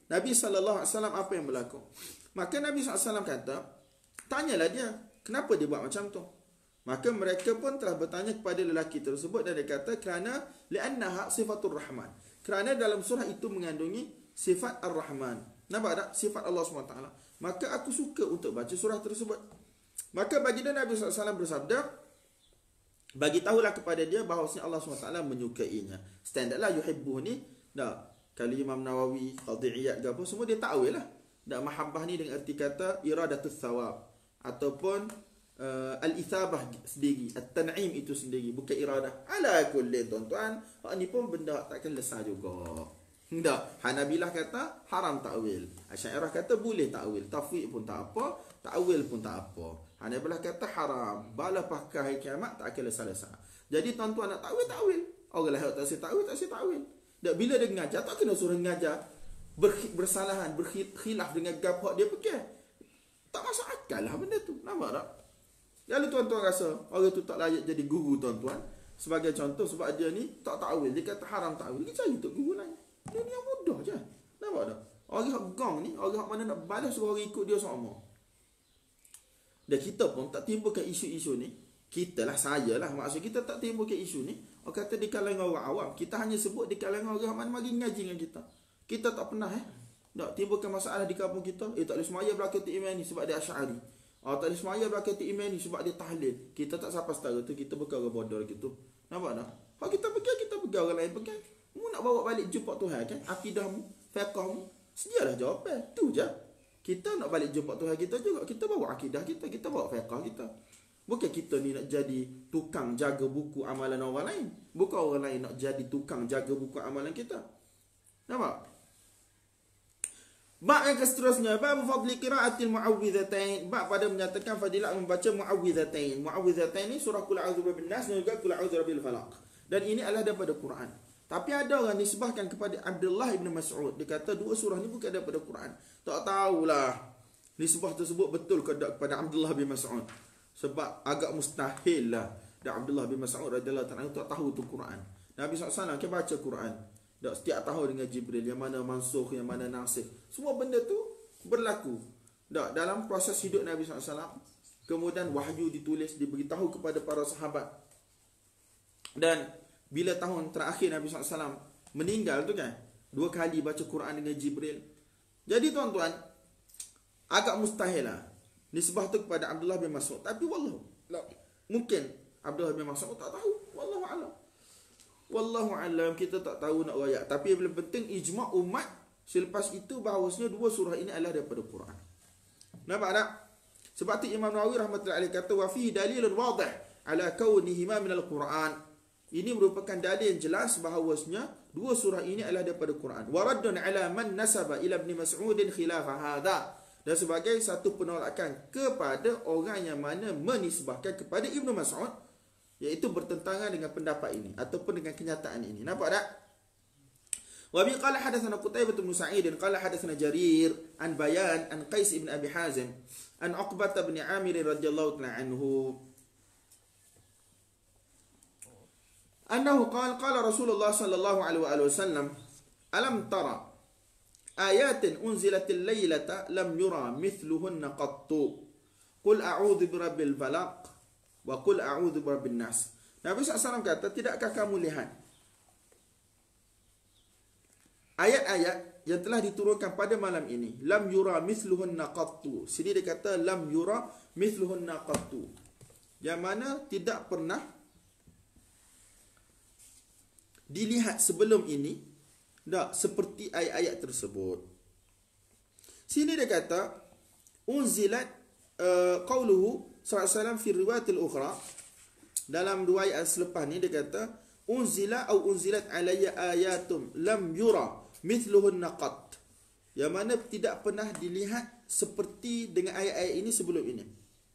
Nabi sallallahu alaihi wasallam apa yang berlaku. Maka Nabi sallallahu alaihi wasallam kata, tanyalah dia, kenapa dia buat macam tu? Maka mereka pun telah bertanya kepada lelaki tersebut dan dia kata kerana li'annaha sifatur rahman. Kerana dalam surah itu mengandungi sifat ar-Rahman. Nampak tak? Sifat Allah subhanahu wa taala. Maka aku suka untuk baca surah tersebut. Maka baginda Nabi sallallahu alaihi wasallam bersabda, bagi tahulah kepada dia bahawasanya Allah subhanahu wa taala menyukainya. Standard lah yuhibbuh ni. Dah, kalau Imam Nawawi, Qadhi Iyad ke apa, semua dia takwil lah. Dah, mahabbah ni dengan erti kata iradatus thawab. Ataupun uh, al-ithabah sendiri. At-tan'im itu sendiri. Bukan iradah. Ala kulli tuan-tuan. Hak ni pun benda takkan lesah juga. Tak. Hanabilah kata haram takwil. Asy'ariyah kata boleh takwil. Tafwid pun tak apa, takwil pun tak apa. Hanabilah kata haram. Bala pakai hari kiamat tak akan lesah-lesah. Jadi tuan-tuan nak takwil, takwil. Orang lain tak saya takwil, tak saya takwil. Tak, bila dia mengajar, tak kena suruh mengajar bersalahan, berkhilaf dengan gapo dia pakai. Tak masuk akal lah benda tu. Nampak tak? Kalau tuan-tuan rasa orang tu tak layak jadi guru tuan-tuan, sebagai contoh sebab dia ni tak takwil, dia kata haram takwil, dia cari untuk guru lain. Dia ni yang mudah je. Nampak tak? Orang hak gong ni, orang hak mana nak balas suruh orang ikut dia sama. Dan kita pun tak timbulkan isu-isu ni. Kita lah, saya lah. Maksud kita tak timbulkan isu ni. Orang kata di kalangan orang awam. Kita hanya sebut di kalangan orang mana mari ngaji dengan kita. Kita tak pernah eh. Tak timbulkan masalah di kampung kita. Eh tak boleh semaya belakang tu imam ni sebab dia Asy'ari. Oh tak boleh semaya belakang tu imam ni sebab dia tahlil. Kita tak sampai setara tu. Kita bukan orang bodoh gitu. Nampak tak? Kalau kita pegang, kita pegang, orang lain pegang. Mu nak bawa balik jumpa Tuhan kan? Akidahmu, fiqahmu, sedialah jawapan. Tu je. Kita nak balik jumpa Tuhan kita juga. Kita bawa akidah kita, kita bawa fiqah kita. Bukan kita ni nak jadi tukang jaga buku amalan orang lain. Bukan orang lain nak jadi tukang jaga buku amalan kita. Nampak? Bab yang seterusnya, bab fadli qiraatil muawwidhatain. Bab pada menyatakan fadilat membaca muawwidhatain. Muawwidhatain ni surah Qul a'udzu birabbin nas dan juga Qul a'udzu birabbil falaq. Dan ini adalah daripada Quran. Tapi ada orang nisbahkan kepada Abdullah bin Mas'ud. Dia kata dua surah ni bukan daripada Quran. Tak tahulah nisbah tersebut betul ke tak kepada Abdullah bin Mas'ud. Sebab agak mustahil lah. Dan Abdullah bin Mas'ud radhiyallahu ta'ala tak tahu tu Quran. Nabi sallallahu alaihi wasallam kan baca Quran. Tak setiap tahun dengan Jibril. Yang mana mansukh, yang mana nasikh. Semua benda tu berlaku. Tak, dalam proses hidup Nabi sallallahu alaihi wasallam. Kemudian wahyu ditulis, diberitahu kepada para sahabat. Dan bila tahun terakhir Nabi sallallahu alaihi wasallam meninggal tu kan, dua kali baca Quran dengan Jibril. Jadi tuan-tuan, agak mustahil lah nisbah tu kepada Abdullah bin Mas'ud. Tapi wallahu la, mungkin Abdullah bin Mas'ud tak tahu. Wallahu a'lam. Wallahu a'lam, kita tak tahu nak rayak. Tapi yang penting ijma' umat selepas itu bahawasanya dua surah ini adalah daripada Quran. Nampak tak? Sebab tu Imam Nawawi rahmatullahi alaihi kata wa fihi dalilun wadih ala kaunihima minal Quran. Ini merupakan dalil yang jelas bahawasanya dua surah ini adalah daripada Quran. Wa raddun ala man nasaba ila Ibn Mas'udin khilafa hadha. Dan sebagai satu penolakan kepada orang yang mana menisbahkan kepada Ibnu Mas'ud, iaitu bertentangan dengan pendapat ini ataupun dengan kenyataan ini. Nampak tak? Wa bi qala hadatsana Qutaibah bin Sa'id qala hadatsana Jarir an Bayan an Qais ibn Abi Hazim an Uqbah bin Amir radhiyallahu ta'ala anhu annahu qala qala Rasulullah sallallahu alaihi wasallam alam tara ayatin unzilatil laylata lam yura mithluhunna qattu qul a'udzu birabbil falaq wa qul a'udzu birabbin nas. Nabi sallallahu alaihi wasallam kata, tidakkah kamu lihat ayat-ayat yang telah diturunkan pada malam ini, lam yura mithluhunna qattu. Sini dia kata lam yura mithluhunna qattu, yang mana tidak pernah dilihat sebelum ini tak seperti ayat-ayat tersebut. Sini dia kata unzilat uh, qauluhu sallallahu alaihi wasallam fi riwayatil ukhra. Dalam dua ayat selepas ni dia kata unzila au unzilat alayya ayatum lam yura mithluhunna qat, yang mana tidak pernah dilihat seperti dengan ayat-ayat ini sebelum ini.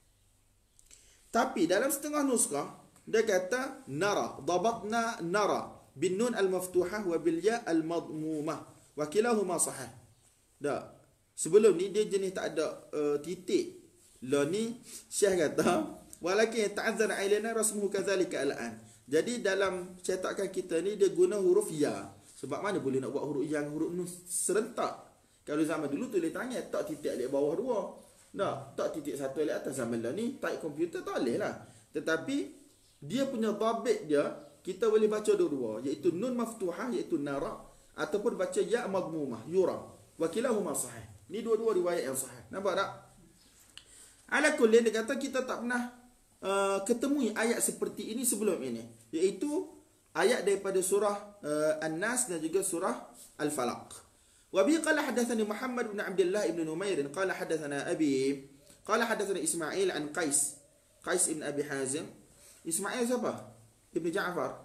Tapi dalam setengah nuskah dia kata nara, dabatna nara bin nun al-maftuhah wa bil ya al-madmumah wa kilahuma sahih. Dah. Sebelum ni dia jenis tak ada uh, titik. Lah ni Syekh kata walakin ta'azzara ilaina rasmuhu kadzalika al-an. Jadi dalam cetakan kita ni dia guna huruf ya. Sebab mana boleh nak buat huruf yang huruf nun serentak. Kalau zaman dulu tulis tangan, tak titik alik bawah dua. Tak, tak titik satu alik atas. Zaman lah ni, type komputer tak boleh lah. Tetapi, dia punya dhabit dia, kita boleh baca dua-dua. Iaitu nun maftuhah, iaitu nara. Ataupun baca ya' magmumah, yura. Wakilahumma sahih. Ni dua-dua riwayat yang sahih. Nampak tak? Ala kullin, dia kata kita tak pernah uh, ketemui ayat seperti ini sebelum ini. Iaitu ayat daripada surah uh, An-Nas dan juga surah Al-Falaq. Wa bi qala hadatsani Muhammad bin Abdullah ibn Numair qala hadatsana Abi qala hadatsana Ismail an Qais Qais ibn Abi Hazim. Ismail siapa? Ibn Ja'far.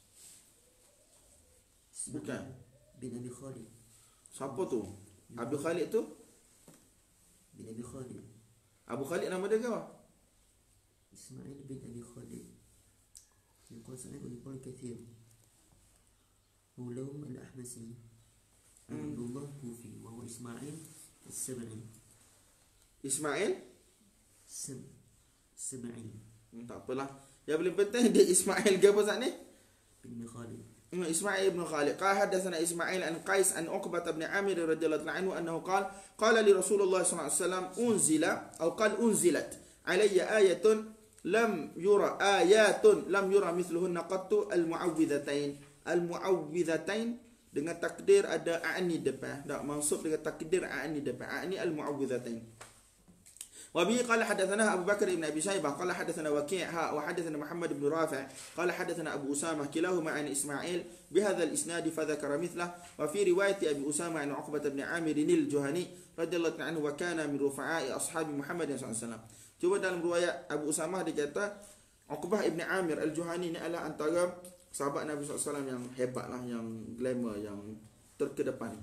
Bukan. Bin Abi Khalid. Siapa tu? Abu Khalid tu? Bin Abi Khalid. Abu Khalid nama dia ke apa? Ismail bin Abi Khalid. يقول سنة يقول كثير مولهم الأحمسي عبد الله كوفي وهو إسماعيل السبعي. Ismail? السب السبعي. Hmm, tak apalah. Yang paling penting dia Ismail ke apa saat ni? Bin Khalid. إسماعيل بن خالد قال حدثنا إسماعيل عن قيس عن عقبة بن عامر رضي الله عنه أنه قال قال لرسول الله صلى الله عليه وسلم أنزل أو قال أنزلت علي آية لم يرى آيات لم يرى مثلهن قط المعوذتين المعوذتين dengan takdir ada a'ni depan. Tak maksud dengan takdir a'ni depan. A'ni al-mu'awwidhatain. وبه قال حدثنا أبو بكر بن أبي شيبة قال حدثنا وكيع وحدثنا محمد بن رافع قال حدثنا أبو أسامة كلاهما عن إسماعيل بهذا الإسناد فذكر مثله. وفي رواية أبي أسامة عن عقبة بن عامر الجهني رضي الله عنه وكان من رفعاء أصحاب محمد صلى الله عليه وسلم. Cuba dalam riwayat Abu Usamah dia kata Uqbah ibn Amir al-Juhani ni adalah antara sahabat Nabi sallallahu alaihi wasallam yang hebat lah, yang glamour, yang terkedepan.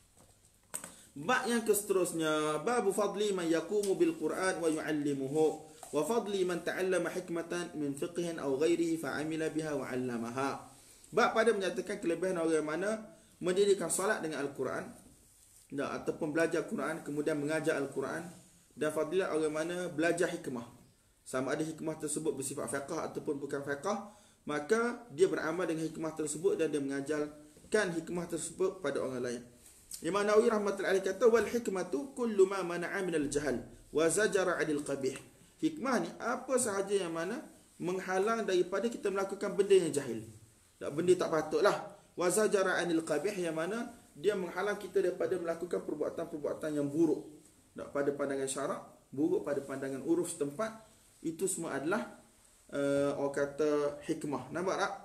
Bab yang seterusnya, babu fadli man yaqumu bil Quran wa yu'allimuhu wa fadli man ta'allama hikmatan min fiqhin aw ghairihi fa 'amila biha wa 'allamaha. Bab pada menyatakan kelebihan orang mana mendirikan salat dengan Al-Quran dan ataupun belajar Quran kemudian mengajar Al-Quran, dan fadilat orang mana belajar hikmah. Sama ada hikmah tersebut bersifat fiqh ataupun bukan fiqh, maka dia beramal dengan hikmah tersebut dan dia mengajarkan hikmah tersebut pada orang lain. Imam Nawawi rahmatullahi alaihi kata wal hikmatu kullu ma mana'a min al-jahl wa zajara 'anil qabih. Hikmah ni apa sahaja yang mana menghalang daripada kita melakukan benda yang jahil. Tak, benda tak patutlah. Wa zajara 'anil qabih yang mana dia menghalang kita daripada melakukan perbuatan-perbuatan yang buruk. Tak, pada pandangan syarak, buruk pada pandangan uruf setempat, itu semua adalah uh, orang kata hikmah. Nampak tak?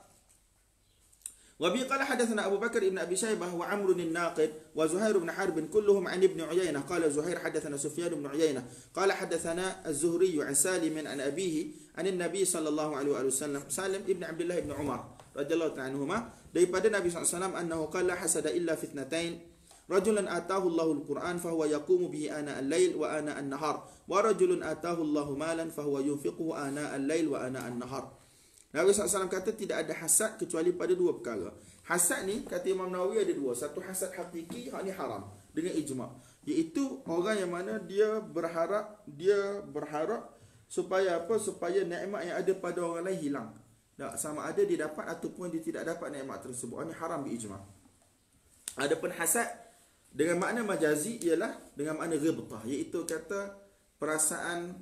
وبه قال حدثنا أبو بكر بن أبي شيبة وعمر الناقد وزهير بن حرب كلهم عن ابن عيينة قال زهير حدثنا سفيان بن عيينة قال حدثنا الزهري عن سالم عن أبيه عن النبي صلى الله عليه وسلم سالم ابن عبد الله بن عمر رضي الله عنهما daripada Nabi sallallahu alaihi wasallam أنه قال لا حسد إلا في اثنتين رجلا آتاه الله القرآن فهو يقوم به آناء الليل وآناء النهار ورجل آتاه الله مالا فهو ينفقه آناء الليل وآناء النهار. Nabi sallallahu alaihi wasallam kata tidak ada hasad kecuali pada dua perkara. Hasad ni kata Imam Nawawi ada dua. Satu hasad hakiki, hak ni haram dengan ijma'. Iaitu orang yang mana dia berharap dia berharap supaya apa? Supaya nikmat yang ada pada orang lain hilang. Tak, sama ada dia dapat ataupun dia tidak dapat nikmat tersebut. Ini haram bi ijma'. Adapun hasad dengan makna majazi ialah dengan makna ghibtah, iaitu kata perasaan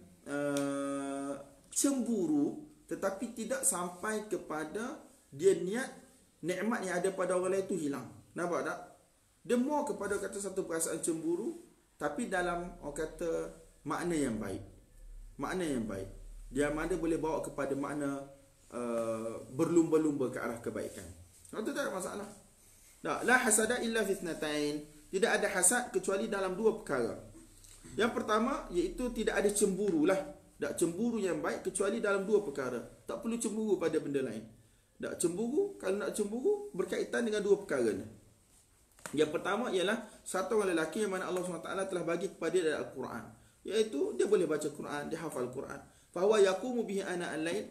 uh, cemburu tetapi tidak sampai kepada dia niat nikmat yang ada pada orang lain itu hilang. Nampak tak? Dia more kepada kata satu perasaan cemburu tapi dalam orang kata makna yang baik. Makna yang baik. Dia mana boleh bawa kepada makna uh, berlumba-lumba ke arah kebaikan. Itu tak ada masalah. Tak, la hasada illa fi ithnatain. Tidak ada hasad kecuali dalam dua perkara. Yang pertama iaitu tidak ada cemburu lah. Tak, cemburu yang baik kecuali dalam dua perkara. Tak perlu cemburu pada benda lain. Tak, cemburu, kalau nak cemburu berkaitan dengan dua perkara ni. Yang pertama ialah satu orang lelaki yang mana Allah subhanahu wa taala telah bagi kepada dia Al-Quran, iaitu dia boleh baca Quran, dia hafal Quran. Fahuwa yaqumu bihi ana al-lail.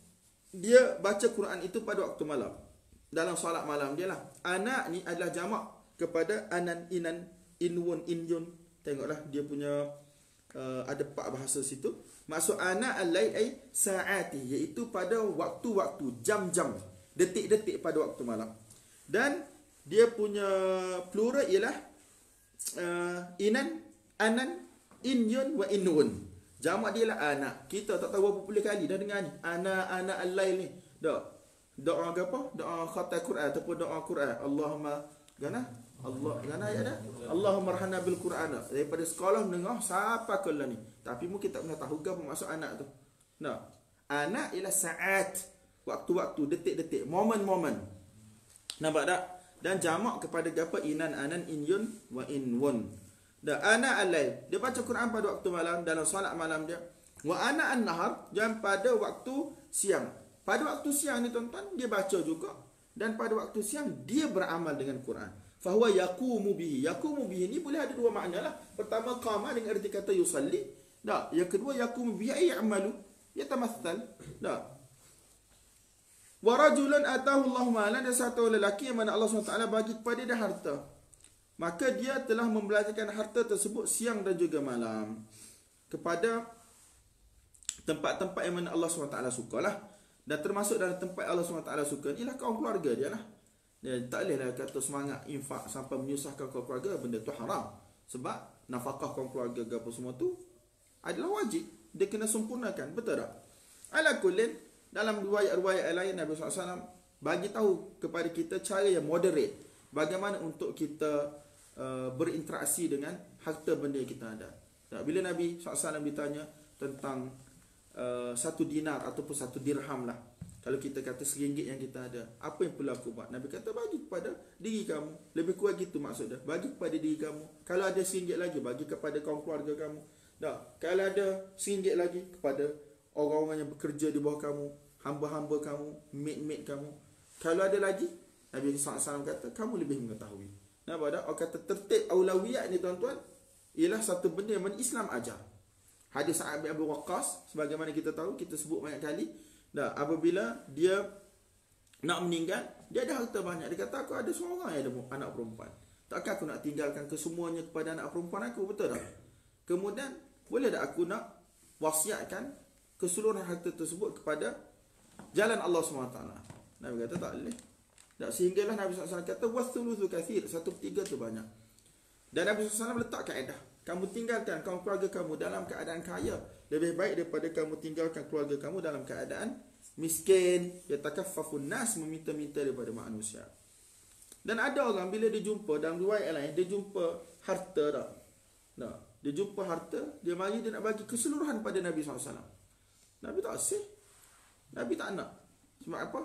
Dia baca Quran itu pada waktu malam, dalam solat malam dia lah. Anak ni adalah jamak kepada anan, inan, inwun, inyun. Tengoklah dia punya uh, ada empat bahasa situ. Maksud anak al-lail ay saati, iaitu pada waktu-waktu, jam-jam, detik-detik pada waktu malam. Dan dia punya plural ialah uh, inan, anan, inyun wa inun. Jamak dia lah anak. Kita tak tahu berapa puluh kali dah dengar ni. Anak-anak al-lail ni. Dak. Doa apa? Doa khatam Quran ataupun doa Quran. Allahumma gana Allah gana ayat dah. Allahumma rahana bil Quran. Daripada sekolah mendengar siapa kala ni. Tapi mungkin tak pernah tahu apa maksud anak tu. Nah. Anak ialah saat, waktu-waktu, detik-detik, momen-momen. Nampak tak? Dan jamak kepada apa? Inan, anan, inyun wa inwun. Dan ana al-lail, dia baca Quran pada waktu malam dalam solat malam dia. Wa ana an-nahar, dan pada waktu siang. Pada waktu siang ni tuan-tuan, dia baca juga, dan pada waktu siang dia beramal dengan Quran. Fa huwa yaqumu bihi. Yaqumu bihi ni boleh ada dua makna lah. Pertama qama dengan erti kata yusalli. Dak, yang kedua yaqumu bihi ay ya'malu, yatamathal. Dak. Wa rajulan atahu Allahu malan, dan satu lelaki yang mana Allah subhanahu wa taala bagi kepada dia harta. Maka dia telah membelanjakan harta tersebut siang dan juga malam kepada tempat-tempat yang mana Allah subhanahu wa taala sukalah. Dan termasuk dalam tempat Allah subhanahu wa taala suka ialah kaum keluarga dia lah. Dia tak bolehlah kata semangat infak sampai menyusahkan kaum keluarga, benda tu haram. Sebab nafkah kaum keluarga apa semua tu adalah wajib. Dia kena sempurnakan, betul tak? Ala kullin, dalam riwayat-riwayat lain Nabi sallallahu alaihi wasallam bagi tahu kepada kita cara yang moderate bagaimana untuk kita Uh, berinteraksi dengan harta benda yang kita ada. Bila Nabi sallallahu alaihi wasallam ditanya tentang uh, satu dinar ataupun satu dirham lah, kalau kita kata seringgit yang kita ada, apa yang perlu aku buat? Nabi kata bagi kepada diri kamu. Lebih kurang gitu maksud dia. Bagi kepada diri kamu. Kalau ada seringgit lagi, bagi kepada kaum keluarga kamu. Tak. Kalau ada seringgit lagi, kepada orang-orang yang bekerja di bawah kamu, hamba-hamba kamu, maid-maid kamu. Kalau ada lagi, Nabi sallallahu alaihi wasallam kata kamu lebih mengetahui. Nampak tak? Orang kata tertib aulawiyat ni tuan-tuan ialah satu benda yang Islam ajar. Hadis Sa'ad bin Abi Waqqas, sebagaimana kita tahu, kita sebut banyak kali. Dah, apabila dia nak meninggal, dia ada harta banyak. Dia kata aku ada seorang yang ada anak perempuan. Takkan aku nak tinggalkan kesemuanya kepada anak perempuan aku, betul tak? Kemudian boleh tak aku nak wasiatkan keseluruhan harta tersebut kepada jalan Allah subhanahu wa taala? Nabi kata tak boleh. Tak, sehinggalah Nabi sallallahu alaihi wasallam kata wasthuluthu kathir, satu per tiga tu banyak. Dan Nabi sallallahu alaihi wasallam letak kaedah, kamu tinggalkan kaum keluarga kamu dalam keadaan kaya lebih baik daripada kamu tinggalkan keluarga kamu dalam keadaan miskin. Yatakaffafun nas, meminta-minta daripada manusia. Dan ada orang bila dia jumpa dalam riwayat lain, dia jumpa harta dah. Nah, dia jumpa harta, dia mari dia nak bagi keseluruhan pada Nabi sallallahu alaihi wasallam. Nabi tak asyik. Nabi tak nak. Sebab apa?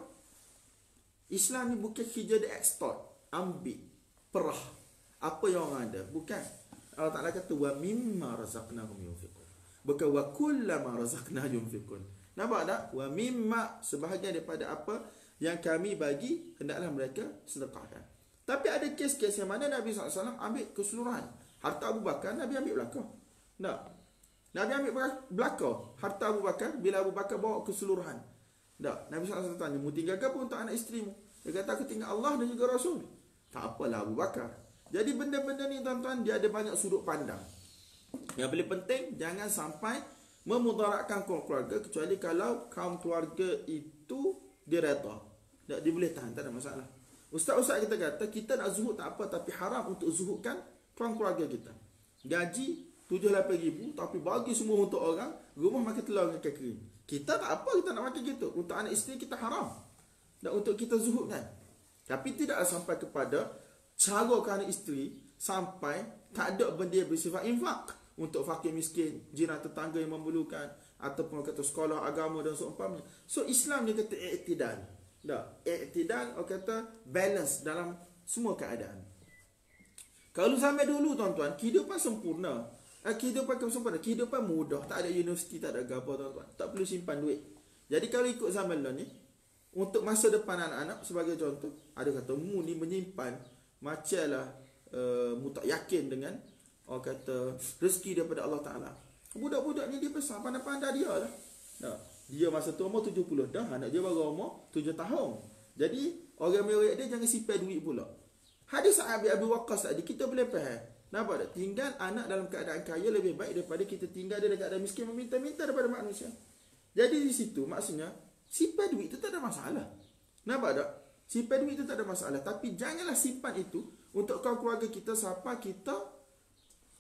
Islam ni bukan kerja dia extort, ambil, perah apa yang orang ada, bukan. Allah Taala kata wa mimma razaqnahum yunfiqun, bukan wa kullama razaqnahum yunfiqun. Nampak tak? Wa mimma, sebahagian daripada apa yang kami bagi hendaklah mereka sedekahkan. Tapi ada kes-kes yang mana Nabi sallallahu alaihi wasallam ambil keseluruhan. Harta Abu Bakar Nabi ambil belakang. Tak. Nabi ambil belakang harta Abu Bakar bila Abu Bakar bawa keseluruhan. Tak, Nabi sallallahu alaihi wasallam tanya, mu tinggal apa untuk anak isterimu? Dia kata aku tinggal Allah dan juga Rasul. Tak apalah Abu Bakar. Jadi benda-benda ni tuan-tuan, dia ada banyak sudut pandang. Yang paling penting, jangan sampai memudaratkan kaum keluarga, kecuali kalau kaum keluarga itu dia reda. Tak, dia boleh tahan, tak ada masalah. Ustaz-ustaz kita kata, kita nak zuhud tak apa, tapi haram untuk zuhudkan kaum keluarga kita. Gaji tujuh lapan ribu, tapi bagi semua untuk orang, rumah makan telur dengan kering. Kita tak apa, kita nak makan gitu. Untuk anak isteri kita haram. Dan untuk kita zuhudkan. Tapi tidaklah sampai kepada cara ke anak isteri sampai tak ada benda yang bersifat infak untuk fakir miskin, jiran tetangga yang memerlukan, ataupun kata sekolah agama dan seumpamanya. So Islam dia kata i'tidal. Tak, i'tidal orang kata balance dalam semua keadaan. Kalau sampai dulu tuan-tuan, kehidupan sempurna. Kehidupan sempurna, kehidupan mudah, tak ada universiti, tak ada apa tuan-tuan, tak perlu simpan duit. Jadi kalau ikut zaman lah ni, untuk masa depan anak-anak sebagai contoh, ada kata mu ni menyimpan macamlah uh, mu tak yakin dengan orang kata rezeki daripada Allah Taala. Budak-budak ni dia besar, pandai-pandai dia lah. Nah, dia masa tu umur tujuh puluh dah, anak dia baru umur tujuh tahun. Jadi orang meriak dia jangan simpan duit pula. Hadis Sa'ad bin Abi Waqqas tadi kita boleh faham. Nampak tak? Tinggal anak dalam keadaan kaya lebih baik daripada kita tinggal dia dalam keadaan miskin meminta-minta daripada manusia. Jadi di situ maksudnya simpan duit itu tak ada masalah. Nampak tak? Simpan duit itu tak ada masalah. Tapi janganlah simpan itu untuk kaum keluarga kita sampai kita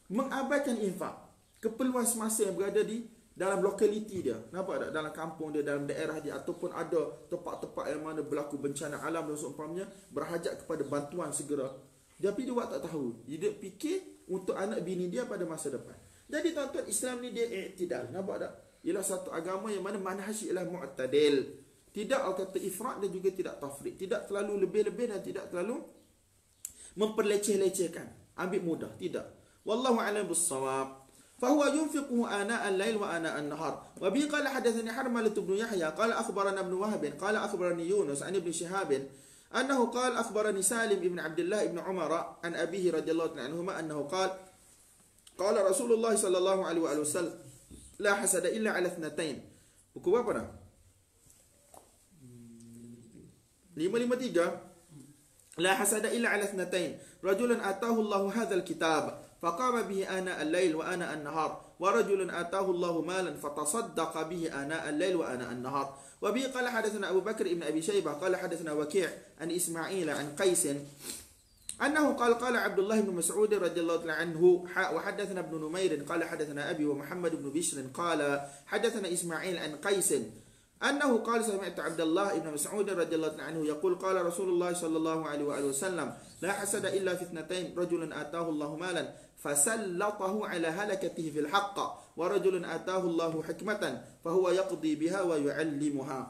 mengabaikan infak, keperluan semasa yang berada di dalam lokaliti dia, nampak tak, dalam kampung dia, dalam daerah dia, ataupun ada tempat-tempat yang mana berlaku bencana alam dan seumpamanya, berhajat kepada bantuan segera, tapi dia buat tak tahu, dia fikir untuk anak bini dia pada masa depan. Jadi tuan-tuan, Islam ni dia i'tidal, nampak tak? Ialah satu agama yang mana manhaj ialah mu'tadil. Tidak orang kata ifrat dan juga tidak tafrid. Tidak terlalu lebih-lebih dan tidak terlalu memperleceh-lecehkan. Ambil mudah, tidak. Wallahu a'lam bis-shawab. فهو ينفقه آناء الليل وآناء النهار. وبه قال حدثني حرملة بن يحيى قال أخبرنا ابن وهب قال أخبرني يونس عن ابن شهاب أنه قال أخبرني سالم بن عبد الله بن عمر عن أبيه رضي الله عنهما أنه قال قال رسول الله صلى الله عليه وآله وسلم لا حسد إلا على اثنتين. Buku berapa dah? lima lima tiga. لا حسد إلا على اثنتين رجل آتاه الله هذا الكتاب فقام به آناء الليل وآناء النهار ورجل آتاه الله مالا فتصدق به آناء الليل وآناء النهار. وبه قال حدثنا أبو بكر بن أبي شيبة قال حدثنا وكيع عن إسماعيل عن قيس أنه قال قال عبد الله بن مسعود رضي الله عنه وحدثنا ابن نمير قال حدثنا أبي ومحمد بن بشر قال حدثنا إسماعيل عن قيس أنه قال سمعت عبد الله بن مسعود رضي الله عنه يقول قال رسول الله صلى الله عليه وآله وسلم لا حسد إلا في اثنتين رجل آتاه الله مالا فسلطه على هلكته في الحق ورجل آتاه الله حكمة فهو يقضي بها ويعلمها.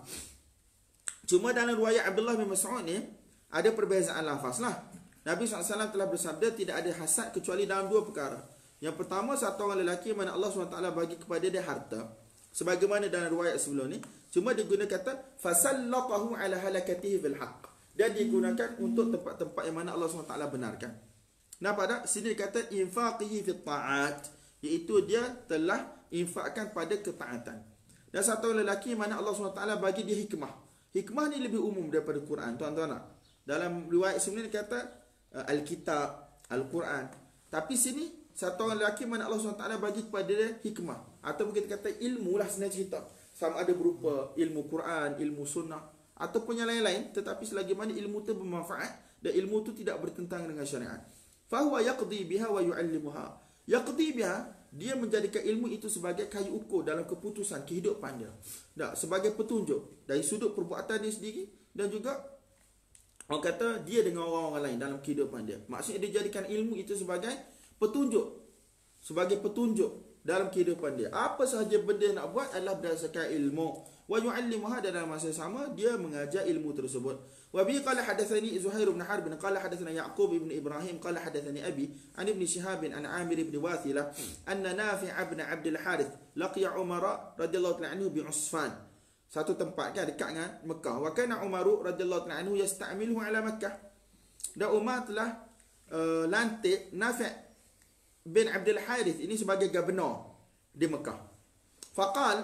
Cuma dalam riwayat Abdullah bin Mas'ud ni ada perbezaan lafaz lah. Nabi sallallahu alaihi wasallam telah bersabda tidak ada hasad kecuali dalam dua perkara. Yang pertama, satu orang lelaki mana Allah subhanahu wa taala bagi kepada dia harta, sebagaimana dalam riwayat sebelum ni, cuma digunakan kata fasallatahu ala halakatihi fil haqq. Dia digunakan untuk tempat-tempat yang mana Allah subhanahu wa taala benarkan. Nampak tak? Sini kata infaqihi fit ta'at, iaitu dia telah infakkan pada ketaatan. Dan satu orang lelaki mana Allah subhanahu wa taala bagi dia hikmah. Hikmah ni lebih umum daripada Quran, tuan-tuan nak. Dalam riwayat sebelum ni kata uh, Al-Kitab, Al-Quran. Tapi sini satu orang lelaki mana Allah subhanahu wa taala bagi kepada dia hikmah, ataupun kita kata ilmu lah senang cerita. Sama ada berupa ilmu Quran, ilmu sunnah, ataupun yang lain-lain, tetapi selagi mana ilmu itu bermanfaat dan ilmu itu tidak bertentangan dengan syariat. Fahuwa yaqdi biha wa yu'allimuha. Yaqdi biha, dia menjadikan ilmu itu sebagai kayu ukur dalam keputusan kehidupan dia. Tak, sebagai petunjuk dari sudut perbuatan dia sendiri, dan juga orang kata dia dengan orang-orang lain dalam kehidupan dia. Maksudnya dia jadikan ilmu itu sebagai petunjuk, sebagai petunjuk dalam kehidupan dia. Apa sahaja benda yang nak buat adalah berdasarkan ilmu. Wa yu'allimuha, dalam masa sama dia mengajar ilmu tersebut. Wa bi qala hadatsani Zuhair bin Harb qala hadatsana Yaqub bin Ibrahim qala hadatsani Abi an Ibn Shihab an Amir bin Wathilah anna Nafi' bin Abd al-Harith laqiya Umar radhiyallahu anhu bi Usfan. Satu tempat kan dekat dengan Mekah. Wa kana Umar radhiyallahu anhu yasta'miluhu ala Makkah. Dan Umar telah uh, lantik Nafi' bin Abd al-Harith ini sebagai gubernur di Mekah. Faqal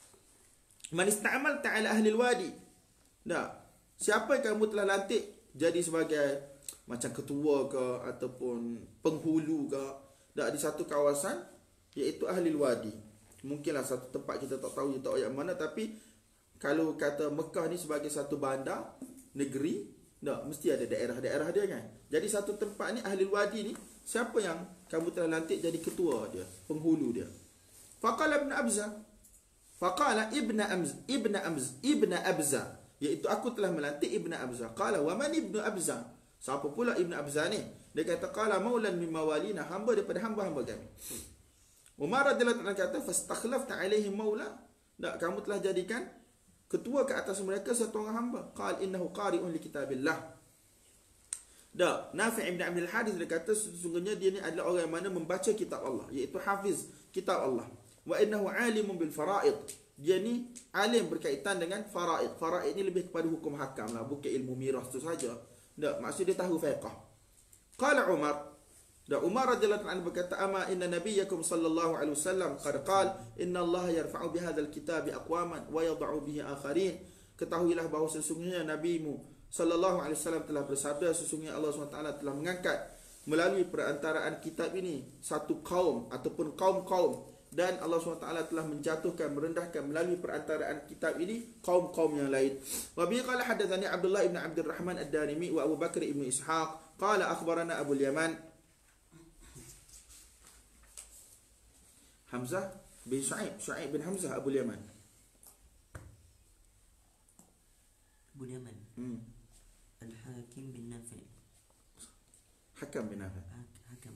man ista'malta ala ahli al-wadi. Dah, siapa yang kamu telah lantik jadi sebagai macam ketua ke ataupun penghulu ke dah di satu kawasan, iaitu ahli al-wadi. Mungkinlah satu tempat kita tak tahu tak yang mana, tapi kalau kata Mekah ni sebagai satu bandar negeri, dah mesti ada daerah-daerah dia kan. Jadi satu tempat ni ahli al-wadi ni, siapa yang kamu telah lantik jadi ketua dia, penghulu dia. Faqala ibn Abza, faqala ibn Amz, ibn Amz, ibn Abza, iaitu aku telah melantik ibn Abza. Qala wa man ibn Abza? Siapa pula ibn Abza ni? Dia kata qala maulan min mawalina, hamba daripada hamba-hamba kami. Umar radhiyallahu anhu kata fastakhlafta alaihim maula, tak, kamu telah jadikan ketua ke atas mereka satu orang hamba. Qal innahu qari'un li kitabillah. Dah, Nafi' bin Abdul Hadis dia kata sesungguhnya dia ni adalah orang yang mana membaca kitab Allah, iaitu hafiz kitab Allah. Wa innahu alimun bil fara'id. Dia ni alim berkaitan dengan faraid. Faraid ni lebih kepada hukum hakam lah, bukan ilmu miras tu saja. Tak, maksud dia tahu fiqh. Qala Umar, dan Umar radhiyallahu anhu berkata, ama inna nabiyyakum sallallahu alaihi wasallam qad qala inna Allah yarfa'u bihadzal kitabi aqwaman wa yad'u bihi akharin. Ketahuilah bahawa sesungguhnya nabimu sallallahu alaihi wasallam telah bersabda, sesungguhnya Allah subhanahu wa taala telah mengangkat melalui perantaraan kitab ini satu kaum ataupun kaum-kaum, dan Allah subhanahu wa taala telah menjatuhkan, merendahkan melalui perantaraan kitab ini kaum-kaum yang lain. Wa bi qala hadatsani Abdullah ibn Abdurrahman ad-Darimi wa Abu Bakr ibn Ishaq qala akhbarana Abu al-Yaman Hamzah bin Shu'aib, Shu'aib bin Hamzah Abu Yaman. Abu Yaman. Hmm. Al-Hakim bin Nafi'. Hakam bin Nafi'. Hakam.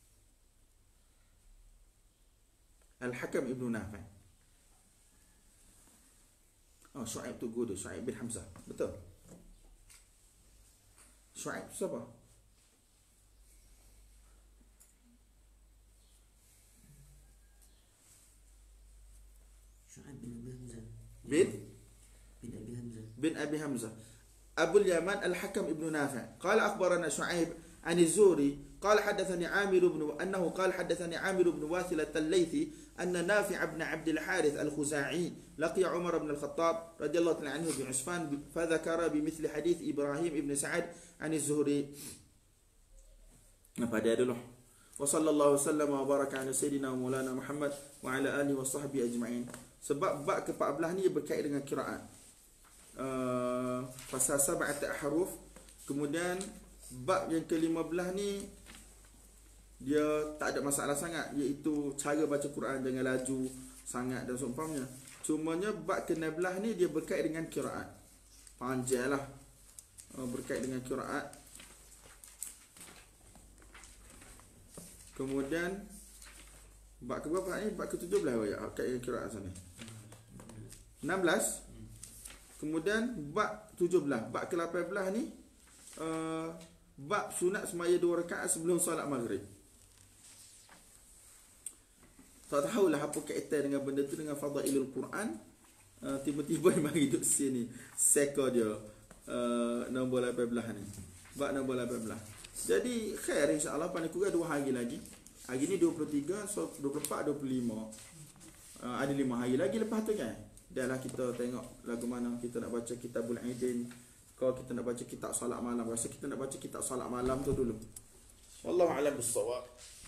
Al-Hakam ibnu Nafi'. Oh, Shu'aib tu guru, Shu'aib bin Hamzah. Betul. Shu'aib siapa? Shu'aib bin Abi Hamzah. Bin bin Abi Hamzah. bin Abi Hamzah. Abu Yaman Al-Hakam ibnu Nafi'. Qala akhbarana Shu'aib عن الزهري قال حدثني عامر بن أنه قال حدثني عامر بن واثلة الليثي أن نافع بن عبد الحارث الخزاعي لقي عمر بن الخطاب رضي الله تعالى عنه بعسفان فذكر بمثل حديث إبراهيم بن سعد عن الزهري. Apa dia dulu? وصلى الله وسلم وبارك على سيدنا ومولانا محمد وعلى آله وصحبه أجمعين. Sebab bab ke-empat belas ni berkait dengan kiraan. Uh, pasal sab'at ahruf. Kemudian bab yang ke-lima belas ni dia tak ada masalah sangat, iaitu cara baca Quran jangan laju sangat dan seumpamanya. Cumanya bab ke-enam belas ni dia berkait dengan qiraat. Panjanglah uh, berkait dengan qiraat. Kemudian bab ke berapa ni? Bab ke-tujuh belas ya, berkait dengan qiraat sana. enam belas. Kemudian bab tujuh belas, bab ke-lapan belas ni uh, bab sunat semaya dua rakaat sebelum solat maghrib. Tak tahulah apa kaitan dengan benda tu dengan fadailul Quran. Uh, tiba-tiba mari duduk sini seka dia uh, nombor lapan belas ni. Bab nombor lapan belas. Jadi khair insya-Allah pada kurang dua hari lagi. Hari ni dua puluh tiga, so dua puluh empat, dua puluh lima. Uh, ada lima hari lagi lepas tu kan. Dahlah kita tengok lagu mana kita nak baca Kitabul Aidin. Kalau kita nak baca kitab solat malam, rasa kita nak baca kitab solat malam tu dulu. Wallahu a'lam bissawab.